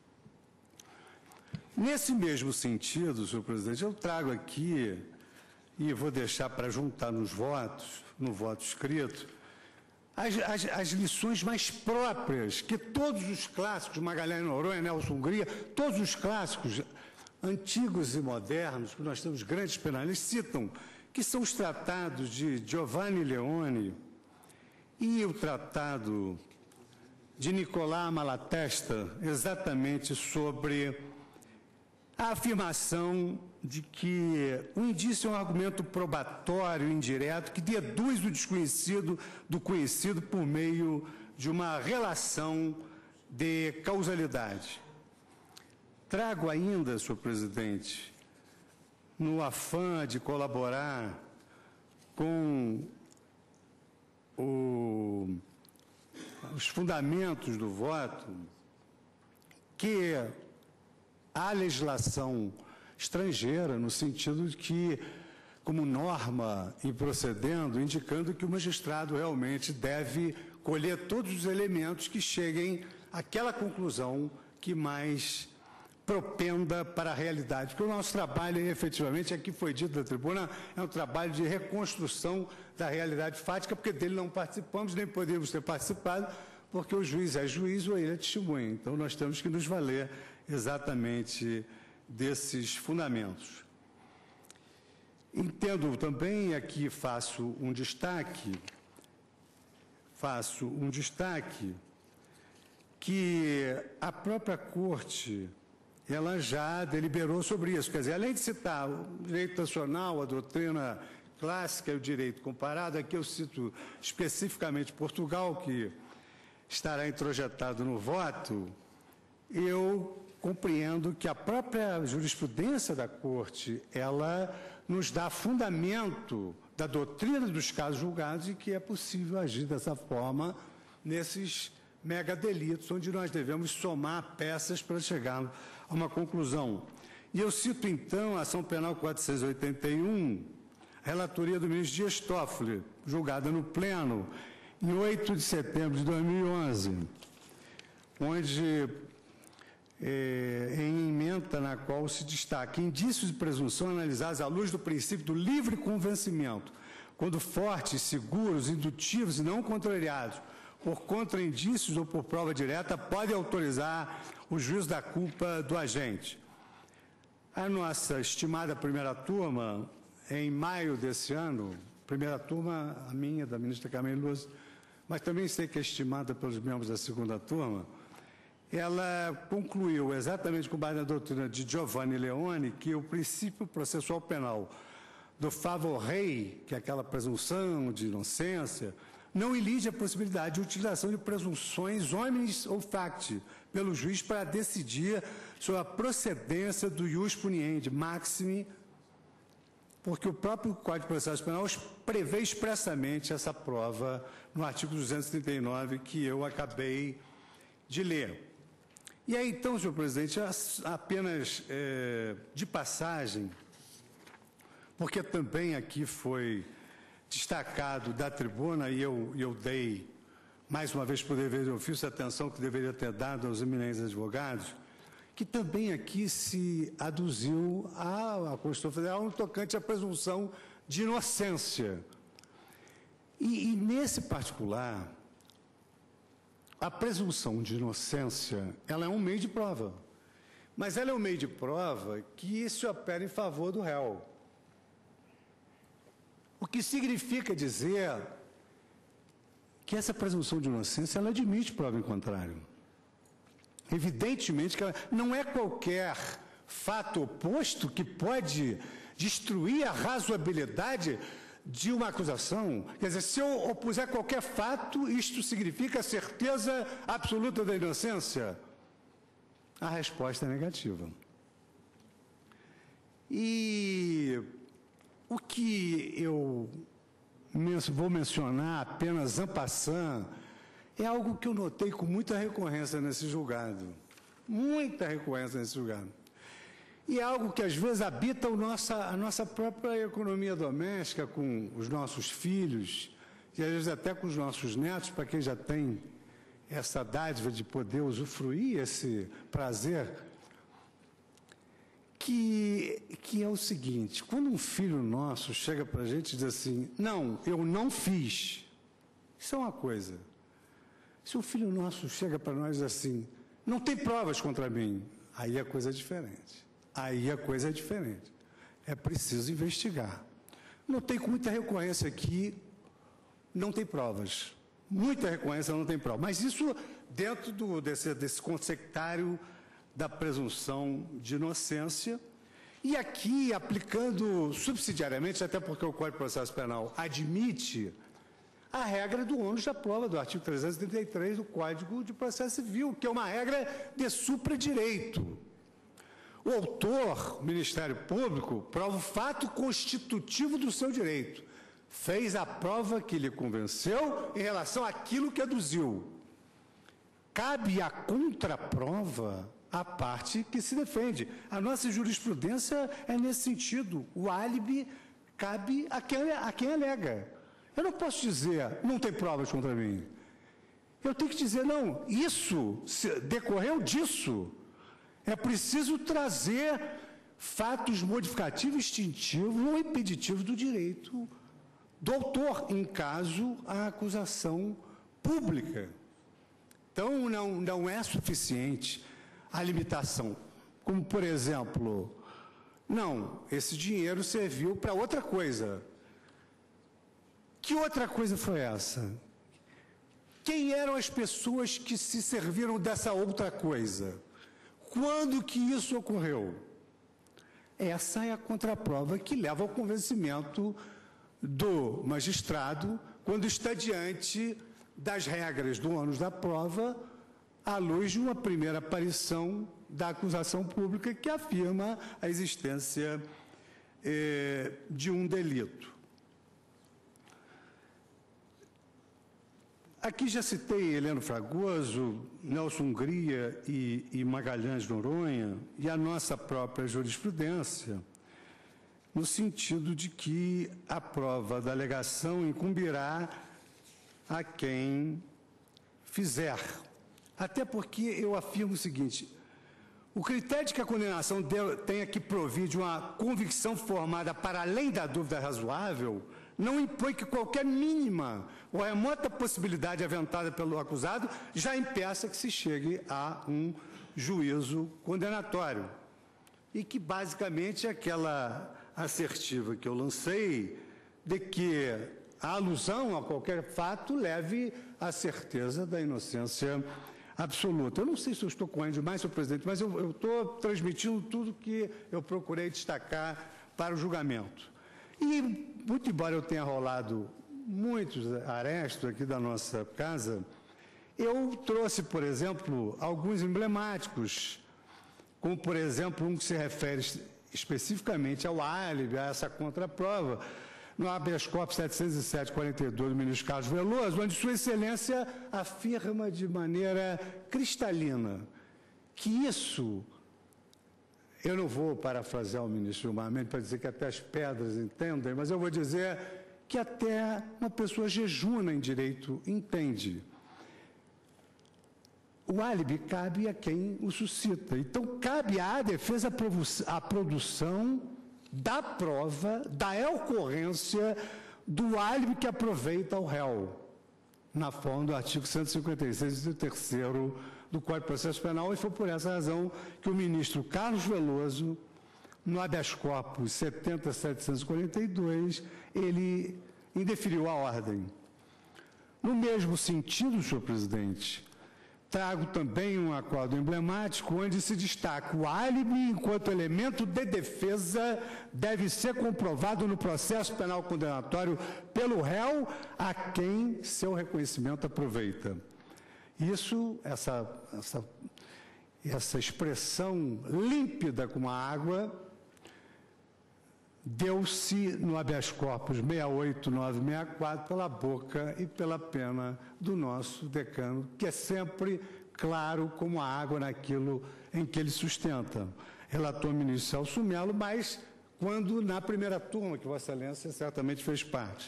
Nesse mesmo sentido, senhor presidente, eu trago aqui, e vou deixar para juntar no voto escrito, as lições mais próprias que todos os clássicos, Magalhães Noronha, Nelson Hungria, todos os clássicos antigos e modernos, que nós temos grandes penalistas, citam, que são os tratados de Giovanni Leone e o tratado de Nicolás Malatesta, exatamente sobre a afirmação de que o indício é um argumento probatório indireto que deduz o desconhecido do conhecido por meio de uma relação de causalidade. Trago ainda, senhor presidente, no afã de colaborar com os fundamentos do voto, que há legislação estrangeira, no sentido de que, como norma e procedendo, indicando que o magistrado realmente deve colher todos os elementos que cheguem àquela conclusão que mais propenda para a realidade. Porque o nosso trabalho, efetivamente, aqui foi dito da tribuna, é um trabalho de reconstrução da realidade fática, porque dele não participamos, nem poderíamos ter participado, porque o juiz é juiz ou ele é testemunha. Então, nós temos que nos valer exatamente desses fundamentos. Entendo também, aqui faço um destaque, que a própria Corte, ela já deliberou sobre isso. Quer dizer, além de citar o direito nacional, a doutrina clássica e o direito comparado, aqui eu cito especificamente Portugal, que estará introjetado no voto, eu compreendo que a própria jurisprudência da Corte, ela nos dá fundamento da doutrina dos casos julgados e que é possível agir dessa forma nesses megadelitos, onde nós devemos somar peças para chegar a uma conclusão. E eu cito, então, a Ação Penal 481, relatoria do ministro Dias Toffoli, julgada no Pleno, em 8 de setembro de 2011, onde, em ementa na qual se destaca indícios de presunção analisados à luz do princípio do livre convencimento, quando fortes, seguros, indutivos e não contrariados por contraindícios ou por prova direta, podem autorizar o juízo da culpa do agente. A nossa estimada primeira turma, em maio desse ano, primeira turma, a minha, da ministra Carmen Lúcia, mas também sei que é estimada pelos membros da segunda turma, ela concluiu, exatamente com base na doutrina de Giovanni Leone, que o princípio processual penal do favor rei, que é aquela presunção de inocência, não elige a possibilidade de utilização de presunções homines ou facti pelo juiz para decidir sobre a procedência do ius puniendi maximi, porque o próprio Código de Processo Penal prevê expressamente essa prova no artigo 239 que eu acabei de ler. E aí, então, senhor presidente, apenas de passagem, porque também aqui foi destacado da tribuna, e eu dei, mais uma vez por dever de ofício, a atenção que deveria ter dado aos eminentes advogados, que também aqui se aduziu à Constituição Federal no tocante à presunção de inocência. E nesse particular, a presunção de inocência, ela é um meio de prova, mas ela é um meio de prova que se opera em favor do réu. O que significa dizer que essa presunção de inocência, ela admite prova em contrário. Evidentemente que não é qualquer fato oposto que pode destruir a razoabilidade de uma acusação. Quer dizer, se eu opuser qualquer fato, isto significa a certeza absoluta da inocência? A resposta é negativa. E o que eu vou mencionar apenas en passant é algo que eu notei com muita recorrência nesse julgado. Muita recorrência nesse julgado. E é algo que às vezes habita a nossa própria economia doméstica, com os nossos filhos, e às vezes até com os nossos netos, para quem já tem essa dádiva de poder usufruir esse prazer, que é o seguinte: quando um filho nosso chega para a gente e diz assim, não, eu não fiz, isso é uma coisa. Se um filho nosso chega para nós e diz assim, não tem provas contra mim, aí a coisa é diferente. Aí a coisa é diferente. É preciso investigar. Notei com muita recorrência aqui, não tem provas. Muita recorrência não tem prova. Mas isso dentro desse consectário da presunção de inocência. E aqui, aplicando subsidiariamente, até porque o Código de Processo Penal admite a regra do ônus da prova, do artigo 333 do Código de Processo Civil, que é uma regra de supradireito. O autor, o Ministério Público, prova o fato constitutivo do seu direito. Fez a prova que lhe convenceu em relação àquilo que aduziu. Cabe a contraprova à parte que se defende. A nossa jurisprudência é nesse sentido. O álibi cabe a quem alega. Eu não posso dizer, não tem provas contra mim. Eu tenho que dizer, não, isso decorreu disso. É preciso trazer fatos modificativos, extintivos ou impeditivos do direito do autor, em caso a acusação pública. Então, não é suficiente a limitação. Como, por exemplo, não, esse dinheiro serviu para outra coisa. Que outra coisa foi essa? Quem eram as pessoas que se serviram dessa outra coisa? Quando que isso ocorreu? Essa é a contraprova que leva ao convencimento do magistrado quando está diante das regras do ônus da prova, à luz de uma primeira aparição da acusação pública que afirma a existência de um delito. Aqui já citei Heleno Fragoso, Nelson Hungria e Magalhães Noronha e a nossa própria jurisprudência, no sentido de que a prova da alegação incumbirá a quem fizer. Até porque eu afirmo o seguinte, o critério de que a condenação tenha que provir de uma convicção formada para além da dúvida razoável não impõe que qualquer mínima ou remota possibilidade aventada pelo acusado já impeça que se chegue a um juízo condenatório. E que, basicamente, aquela assertiva que eu lancei de que a alusão a qualquer fato leve à certeza da inocência absoluta. Eu não sei se eu estou correndo demais, senhor presidente, mas eu estou transmitindo tudo que eu procurei destacar para o julgamento. E, muito embora eu tenha rolado muitos arestos aqui da nossa casa, eu trouxe, por exemplo, alguns emblemáticos, como, por exemplo, um que se refere especificamente ao álibi, a essa contraprova, no habeas corpus 707/42 do ministro Carlos Veloso, onde Sua Excelência afirma de maneira cristalina que isso, eu não vou parafrasear o ministro Gilmar Mendes para dizer que até as pedras entendem, mas eu vou dizer que até uma pessoa jejuna em direito entende. O álibi cabe a quem o suscita. Então, cabe à defesa a produção da prova, da ocorrência do álibi que aproveita o réu, na forma do artigo 156 do 3º do Código de Processo Penal, e foi por essa razão que o ministro Carlos Veloso, no habeas corpus 70.742, ele indeferiu a ordem. No mesmo sentido, senhor presidente, trago também um acordo emblemático onde se destaca o álibi enquanto elemento de defesa deve ser comprovado no processo penal condenatório pelo réu a quem seu reconhecimento aproveita. Isso, essa expressão límpida como a água, deu-se no habeas corpus 68964 pela boca e pela pena do nosso decano, que é sempre claro como a água naquilo em que ele sustenta. Relator o ministro Celso Melo, mas quando na primeira turma, que Vossa Excelência certamente fez parte.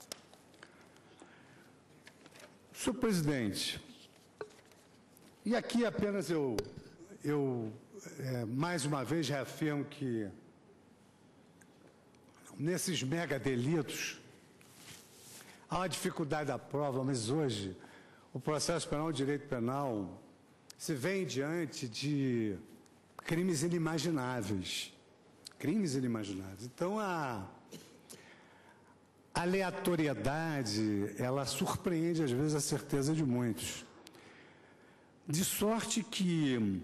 Senhor presidente, e aqui apenas eu mais uma vez reafirmo que nesses mega delitos há uma dificuldade da prova, mas hoje o processo penal, o direito penal, se vem diante de crimes inimagináveis. Crimes inimagináveis. Então, a aleatoriedade, ela surpreende, às vezes, a certeza de muitos. De sorte que,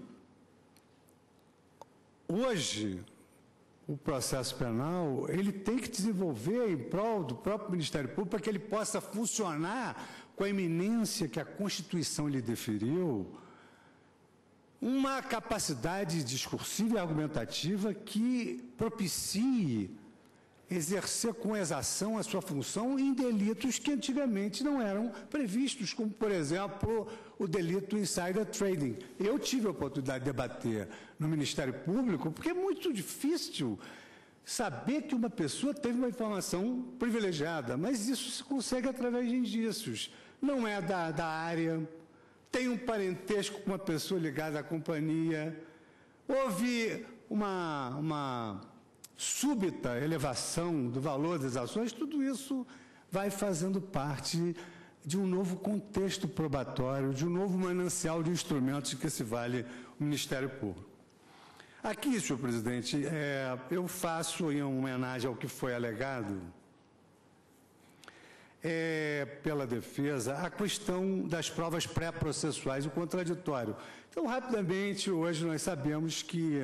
hoje, o processo penal, ele tem que desenvolver em prol do próprio Ministério Público para que ele possa funcionar com a eminência que a Constituição lhe deferiu, uma capacidade discursiva e argumentativa que propicie exercer com exação a sua função em delitos que antigamente não eram previstos, como, por exemplo, o delito insider trading. Eu tive a oportunidade de debater no Ministério Público, porque é muito difícil saber que uma pessoa teve uma informação privilegiada, mas isso se consegue através de indícios. Não é da área, tem um parentesco com uma pessoa ligada à companhia, houve uma súbita elevação do valor das ações, tudo isso vai fazendo parte de um novo contexto probatório, de um novo manancial de instrumentos que se vale o Ministério Público. Aqui, senhor presidente, eu faço em homenagem ao que foi alegado pela defesa a questão das provas pré-processuais e o contraditório. Então, rapidamente, hoje nós sabemos que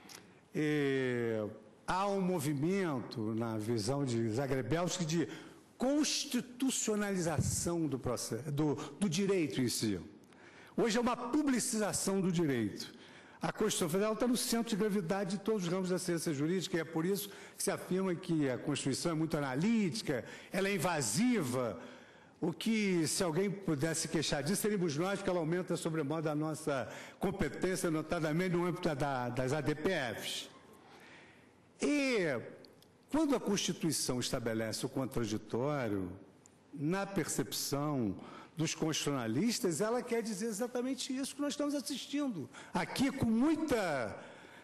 há um movimento, na visão de Zagrebelski, de constitucionalização do processo, do direito em si. Hoje é uma publicização do direito. A Constituição Federal está no centro de gravidade de todos os ramos da ciência jurídica, e é por isso que se afirma que a Constituição é muito analítica, ela é invasiva, o que, se alguém pudesse queixar disso, seríamos nós, porque ela aumenta sobremodo a nossa competência, notadamente no âmbito das ADPFs. E, quando a Constituição estabelece o contraditório, na percepção dos constitucionalistas, ela quer dizer exatamente isso que nós estamos assistindo aqui com muita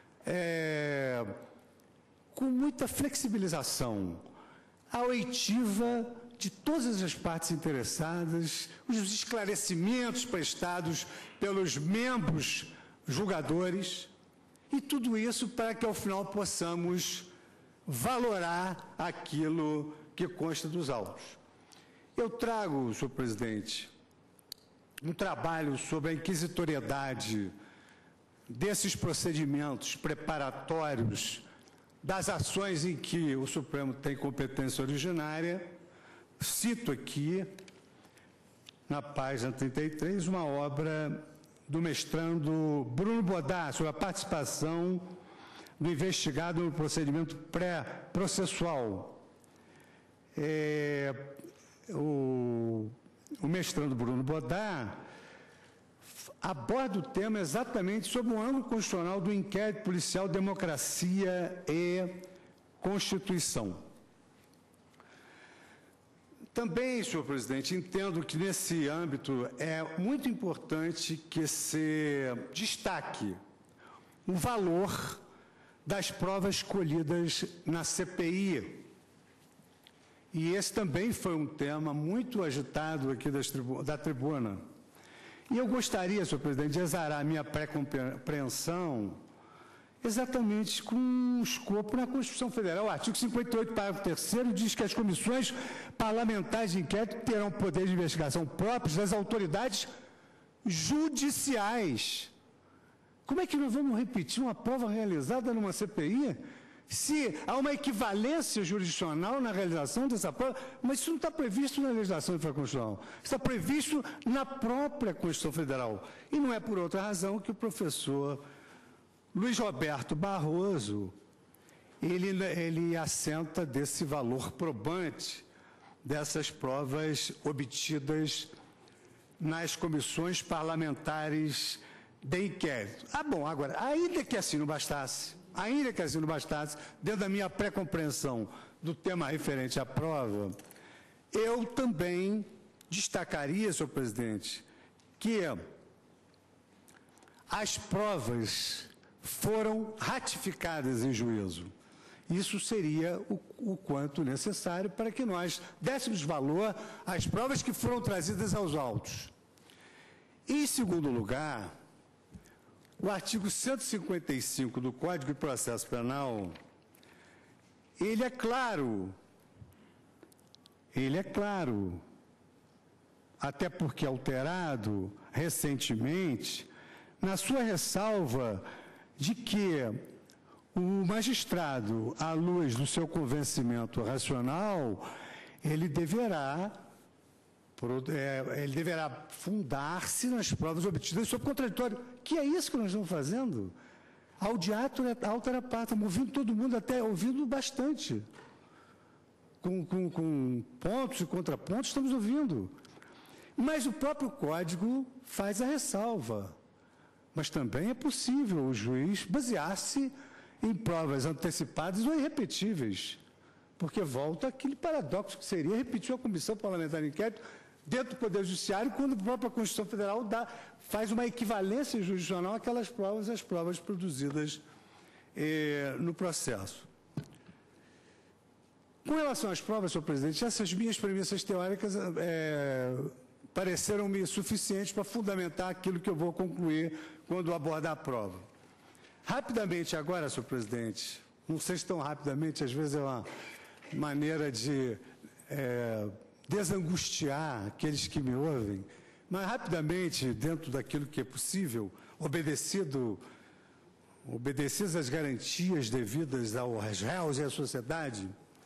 flexibilização, a oitiva de todas as partes interessadas, os esclarecimentos prestados pelos membros julgadores, e tudo isso para que, ao final, possamos valorar aquilo que consta dos autos. Eu trago, senhor presidente, um trabalho sobre a inquisitoriedade desses procedimentos preparatórios das ações em que o Supremo tem competência originária. Cito aqui, na página 33, uma obra do mestrando Bruno Bodar, sobre a participação do investigado no procedimento pré-processual. O mestrando Bruno Bodar aborda o tema exatamente sob o ângulo constitucional do inquérito policial, democracia e Constituição. Também, senhor presidente, entendo que nesse âmbito é muito importante que se destaque o valor das provas colhidas na CPI. E esse também foi um tema muito agitado aqui da tribuna. E eu gostaria, senhor presidente, de exarar a minha pré-compreensão exatamente com um escopo na Constituição Federal. O artigo 58, parágrafo 3º, diz que as comissões parlamentares de inquérito terão poder de investigação próprios das autoridades judiciais. Como é que nós vamos repetir uma prova realizada numa CPI? Se há uma equivalência jurisdicional na realização dessa prova, mas isso não está previsto na legislação infraconstitucional, está previsto na própria Constituição Federal. E não é por outra razão que o professor Luiz Roberto Barroso, ele assenta desse valor probante dessas provas obtidas nas comissões parlamentares de inquérito. Bom, agora, ainda que assim não bastasse, dentro da minha pré-compreensão do tema referente à prova, eu também destacaria, senhor presidente, que as provas foram ratificadas em juízo. Isso seria o quanto necessário para que nós dessemos valor às provas que foram trazidas aos autos. Em segundo lugar, o artigo 155 do Código de Processo Penal, ele é claro, até porque alterado recentemente, na sua ressalva de que o magistrado, à luz do seu convencimento racional, ele deverá fundar-se nas provas obtidas sob contraditório, que é isso que nós estamos fazendo? Audiatur et altera partem, estamos ouvindo todo mundo, até ouvindo bastante. Com pontos e contrapontos, estamos ouvindo. Mas o próprio Código faz a ressalva. Mas também é possível o juiz basear-se em provas antecipadas ou irrepetíveis, porque volta aquele paradoxo que seria repetir a Comissão Parlamentar de Inquérito dentro do Poder Judiciário, quando a própria Constituição Federal faz uma equivalência jurisdicional àquelas provas, às provas produzidas no processo. Com relação às provas, senhor presidente, essas minhas premissas teóricas pareceram-me suficientes para fundamentar aquilo que eu vou concluir quando abordar a prova. Rapidamente agora, senhor presidente, não sei se tão rapidamente, às vezes é uma maneira de desangustiar aqueles que me ouvem, mas rapidamente, dentro daquilo que é possível, obedecidas as garantias devidas aos réus e à sociedade,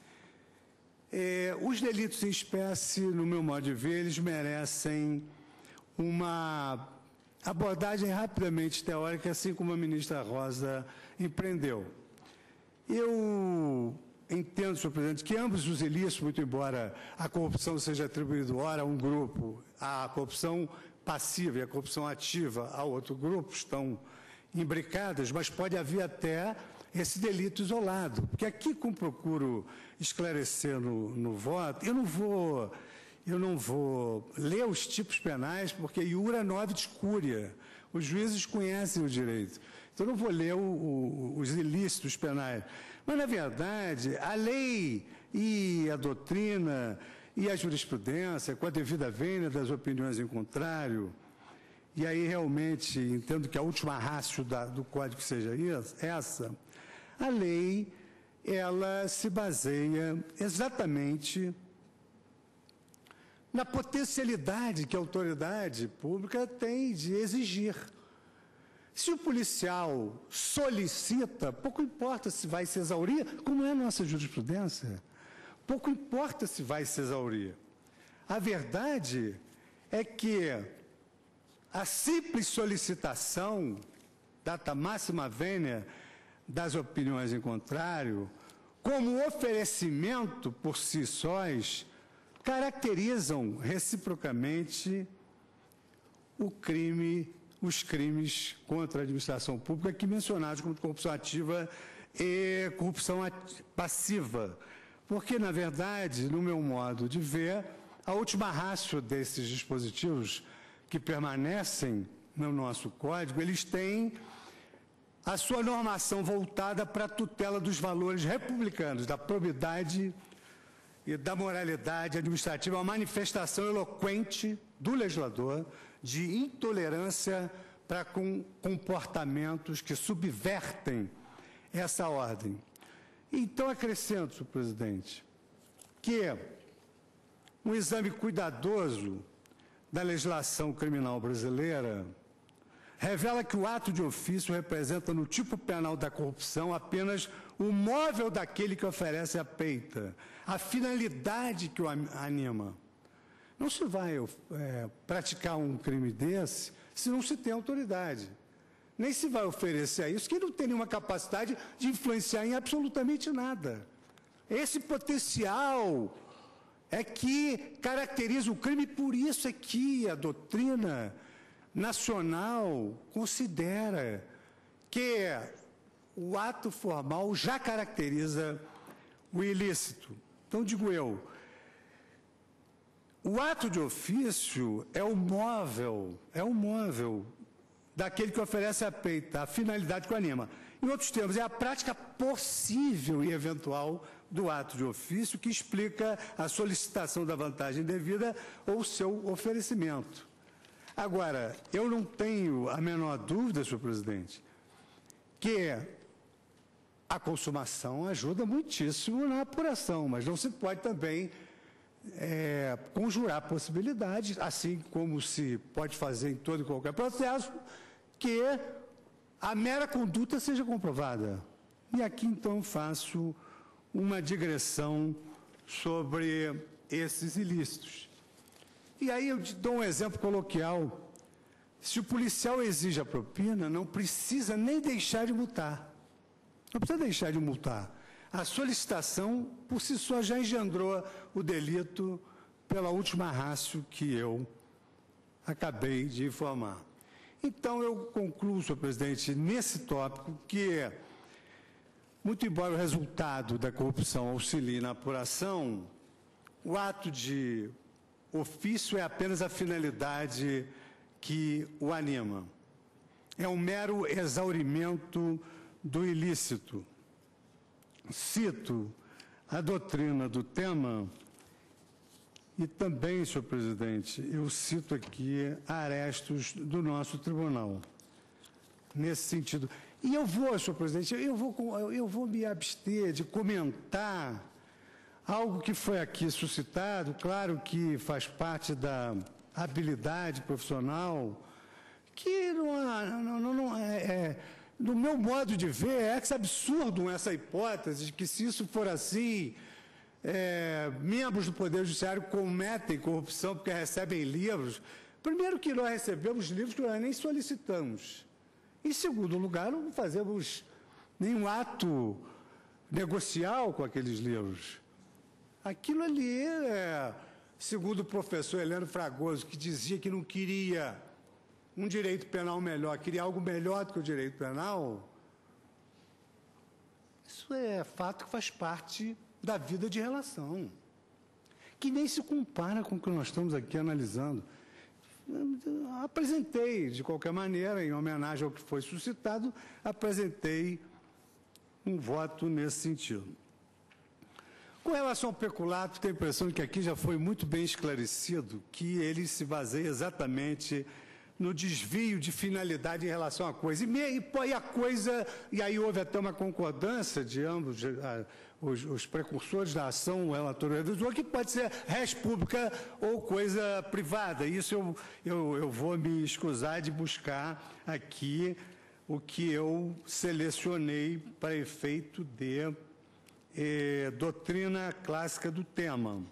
os delitos em espécie, no meu modo de ver, eles merecem uma abordagem rapidamente teórica, assim como a ministra Rosa empreendeu. Eu entendo, senhor presidente, que ambos os ilícitos, muito embora a corrupção seja atribuída ora a um grupo, a corrupção passiva e a corrupção ativa a outro grupo, estão imbricadas, mas pode haver até esse delito isolado. Porque aqui, como procuro esclarecer no voto, eu não vou ler os tipos penais, porque iura novitis curia. Os juízes conhecem o direito. Então, eu não vou ler os ilícitos penais. Mas, na verdade, a lei e a doutrina e a jurisprudência, com a devida vênia das opiniões em contrário, e aí realmente entendo que a última ratio do Código seja essa, a lei, ela se baseia exatamente na potencialidade que a autoridade pública tem de exigir. Se o policial solicita, pouco importa se vai se exaurir, como é a nossa jurisprudência, pouco importa se vai se exaurir. A verdade é que a simples solicitação, data máxima vênia das opiniões em contrário, como oferecimento por si sós, caracterizam reciprocamente os crimes contra a administração pública aqui mencionados como corrupção ativa e corrupção passiva. Porque, na verdade, no meu modo de ver, a última ratio desses dispositivos que permanecem no nosso Código, eles têm a sua normação voltada para a tutela dos valores republicanos, da probidade e da moralidade administrativa, uma manifestação eloquente do legislador de intolerância para com comportamentos que subvertem essa ordem. Então, acrescento, senhor presidente, que um exame cuidadoso da legislação criminal brasileira revela que o ato de ofício representa no tipo penal da corrupção apenas o móvel daquele que oferece a peita, a finalidade que o anima. Não se vai praticar um crime desse se não se tem autoridade. Nem se vai oferecer a isso, que não tem nenhuma capacidade de influenciar em absolutamente nada. Esse potencial é que caracteriza o crime, por isso é que a doutrina nacional considera que o ato formal já caracteriza o ilícito. Então, digo eu, o ato de ofício é o móvel daquele que oferece a peita, a finalidade que o anima. Em outros termos, é a prática possível e eventual do ato de ofício que explica a solicitação da vantagem devida ou seu oferecimento. Agora, eu não tenho a menor dúvida, senhor presidente, que a consumação ajuda muitíssimo na apuração, mas não se pode também conjurar possibilidades, assim como se pode fazer em todo e qualquer processo, que a mera conduta seja comprovada. E aqui, então, faço uma digressão sobre esses ilícitos. E aí eu te dou um exemplo coloquial Se o policial exige a propina, não precisa nem deixar de multar. Não precisa deixar de multar. A solicitação, por si só, já engendrou o delito pela última ratio que eu acabei de informar. Então, eu concluo, senhor presidente, nesse tópico, que, muito embora o resultado da corrupção auxilie na apuração, o ato de ofício é apenas a finalidade que o anima. É um mero exaurimento do ilícito. Cito a doutrina do tema e também, senhor presidente, eu cito aqui arestos do nosso tribunal, nesse sentido. E eu vou, senhor presidente, eu vou me abster de comentar algo que foi aqui suscitado, claro que faz parte da habilidade profissional, que no meu modo de ver, é absurdo essa hipótese de que, se isso for assim, membros do Poder Judiciário cometem corrupção porque recebem livros. Primeiro, que nós recebemos livros que nós nem solicitamos. Em segundo lugar, não fazemos nenhum ato negocial com aqueles livros. Aquilo ali, segundo o professor Heleno Fragoso, que dizia que não queria um direito penal melhor, queria algo melhor do que o direito penal, isso é fato que faz parte da vida de relação, que nem se compara com o que nós estamos aqui analisando. Apresentei, de qualquer maneira, em homenagem ao que foi suscitado, apresentei um voto nesse sentido. Com relação ao peculato, tenho a impressão de que aqui já foi muito bem esclarecido que ele se baseia exatamente no desvio de finalidade em relação à coisa. E aí houve até uma concordância de ambos os precursores da ação relator-revisor, que pode ser res pública ou coisa privada. Isso eu vou me escusar de buscar aqui o que eu selecionei para efeito de doutrina clássica do tema.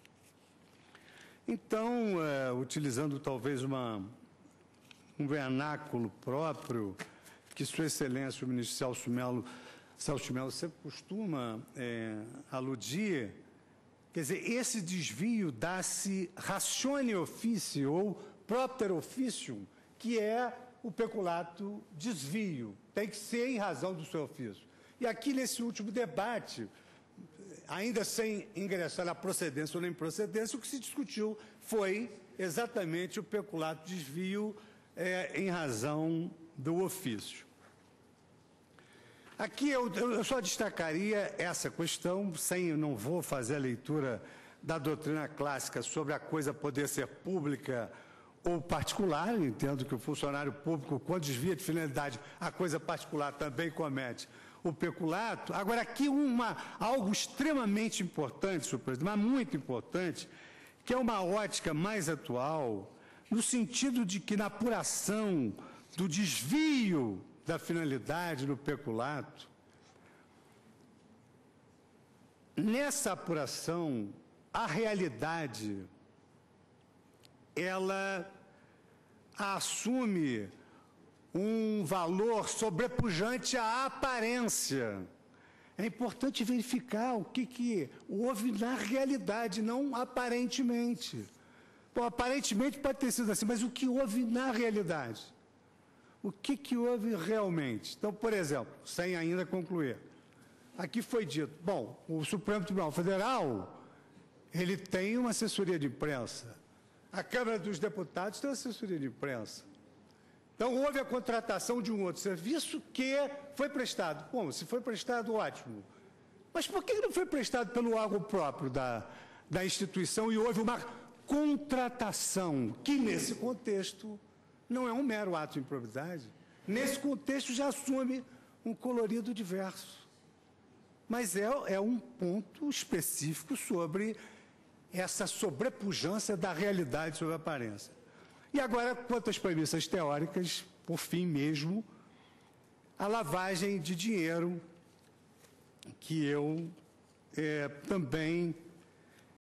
Então, utilizando talvez um vernáculo próprio, que Sua Excelência, o ministro Celso Mello, sempre costuma aludir, quer dizer, esse desvio dá-se ratione officio ou propter officium, que é o peculato desvio, tem que ser em razão do seu ofício. E aqui, nesse último debate, ainda sem ingressar na procedência ou na improcedência, o que se discutiu foi exatamente o peculato desvio em razão do ofício. Aqui eu só destacaria essa questão, não vou fazer a leitura da doutrina clássica sobre a coisa poder ser pública ou particular. Eu entendo que o funcionário público, quando desvia de finalidade, a coisa particular também comete o peculato. Agora, aqui algo extremamente importante, senhor presidente, mas muito importante, que é uma ótica mais atual, no sentido de que, na apuração do desvio da finalidade no peculato, nessa apuração, a realidade, ela assume um valor sobrepujante à aparência. É importante verificar o que houve na realidade, não aparentemente. Bom, aparentemente pode ter sido assim, mas o que houve na realidade? O que houve realmente? Então, por exemplo, sem ainda concluir, aqui foi dito, bom, o Supremo Tribunal Federal, ele tem uma assessoria de imprensa, a Câmara dos Deputados tem uma assessoria de imprensa. Então, houve a contratação de um outro serviço que foi prestado. Bom, se foi prestado, ótimo. Mas por que não foi prestado pelo órgão próprio da instituição e houve uma contratação, que nesse contexto não é um mero ato de improbidade? Nesse contexto já assume um colorido diverso. Mas é um ponto específico sobre essa sobrepujança da realidade sobre a aparência. E agora, quanto às premissas teóricas, por fim mesmo, a lavagem de dinheiro, que eu também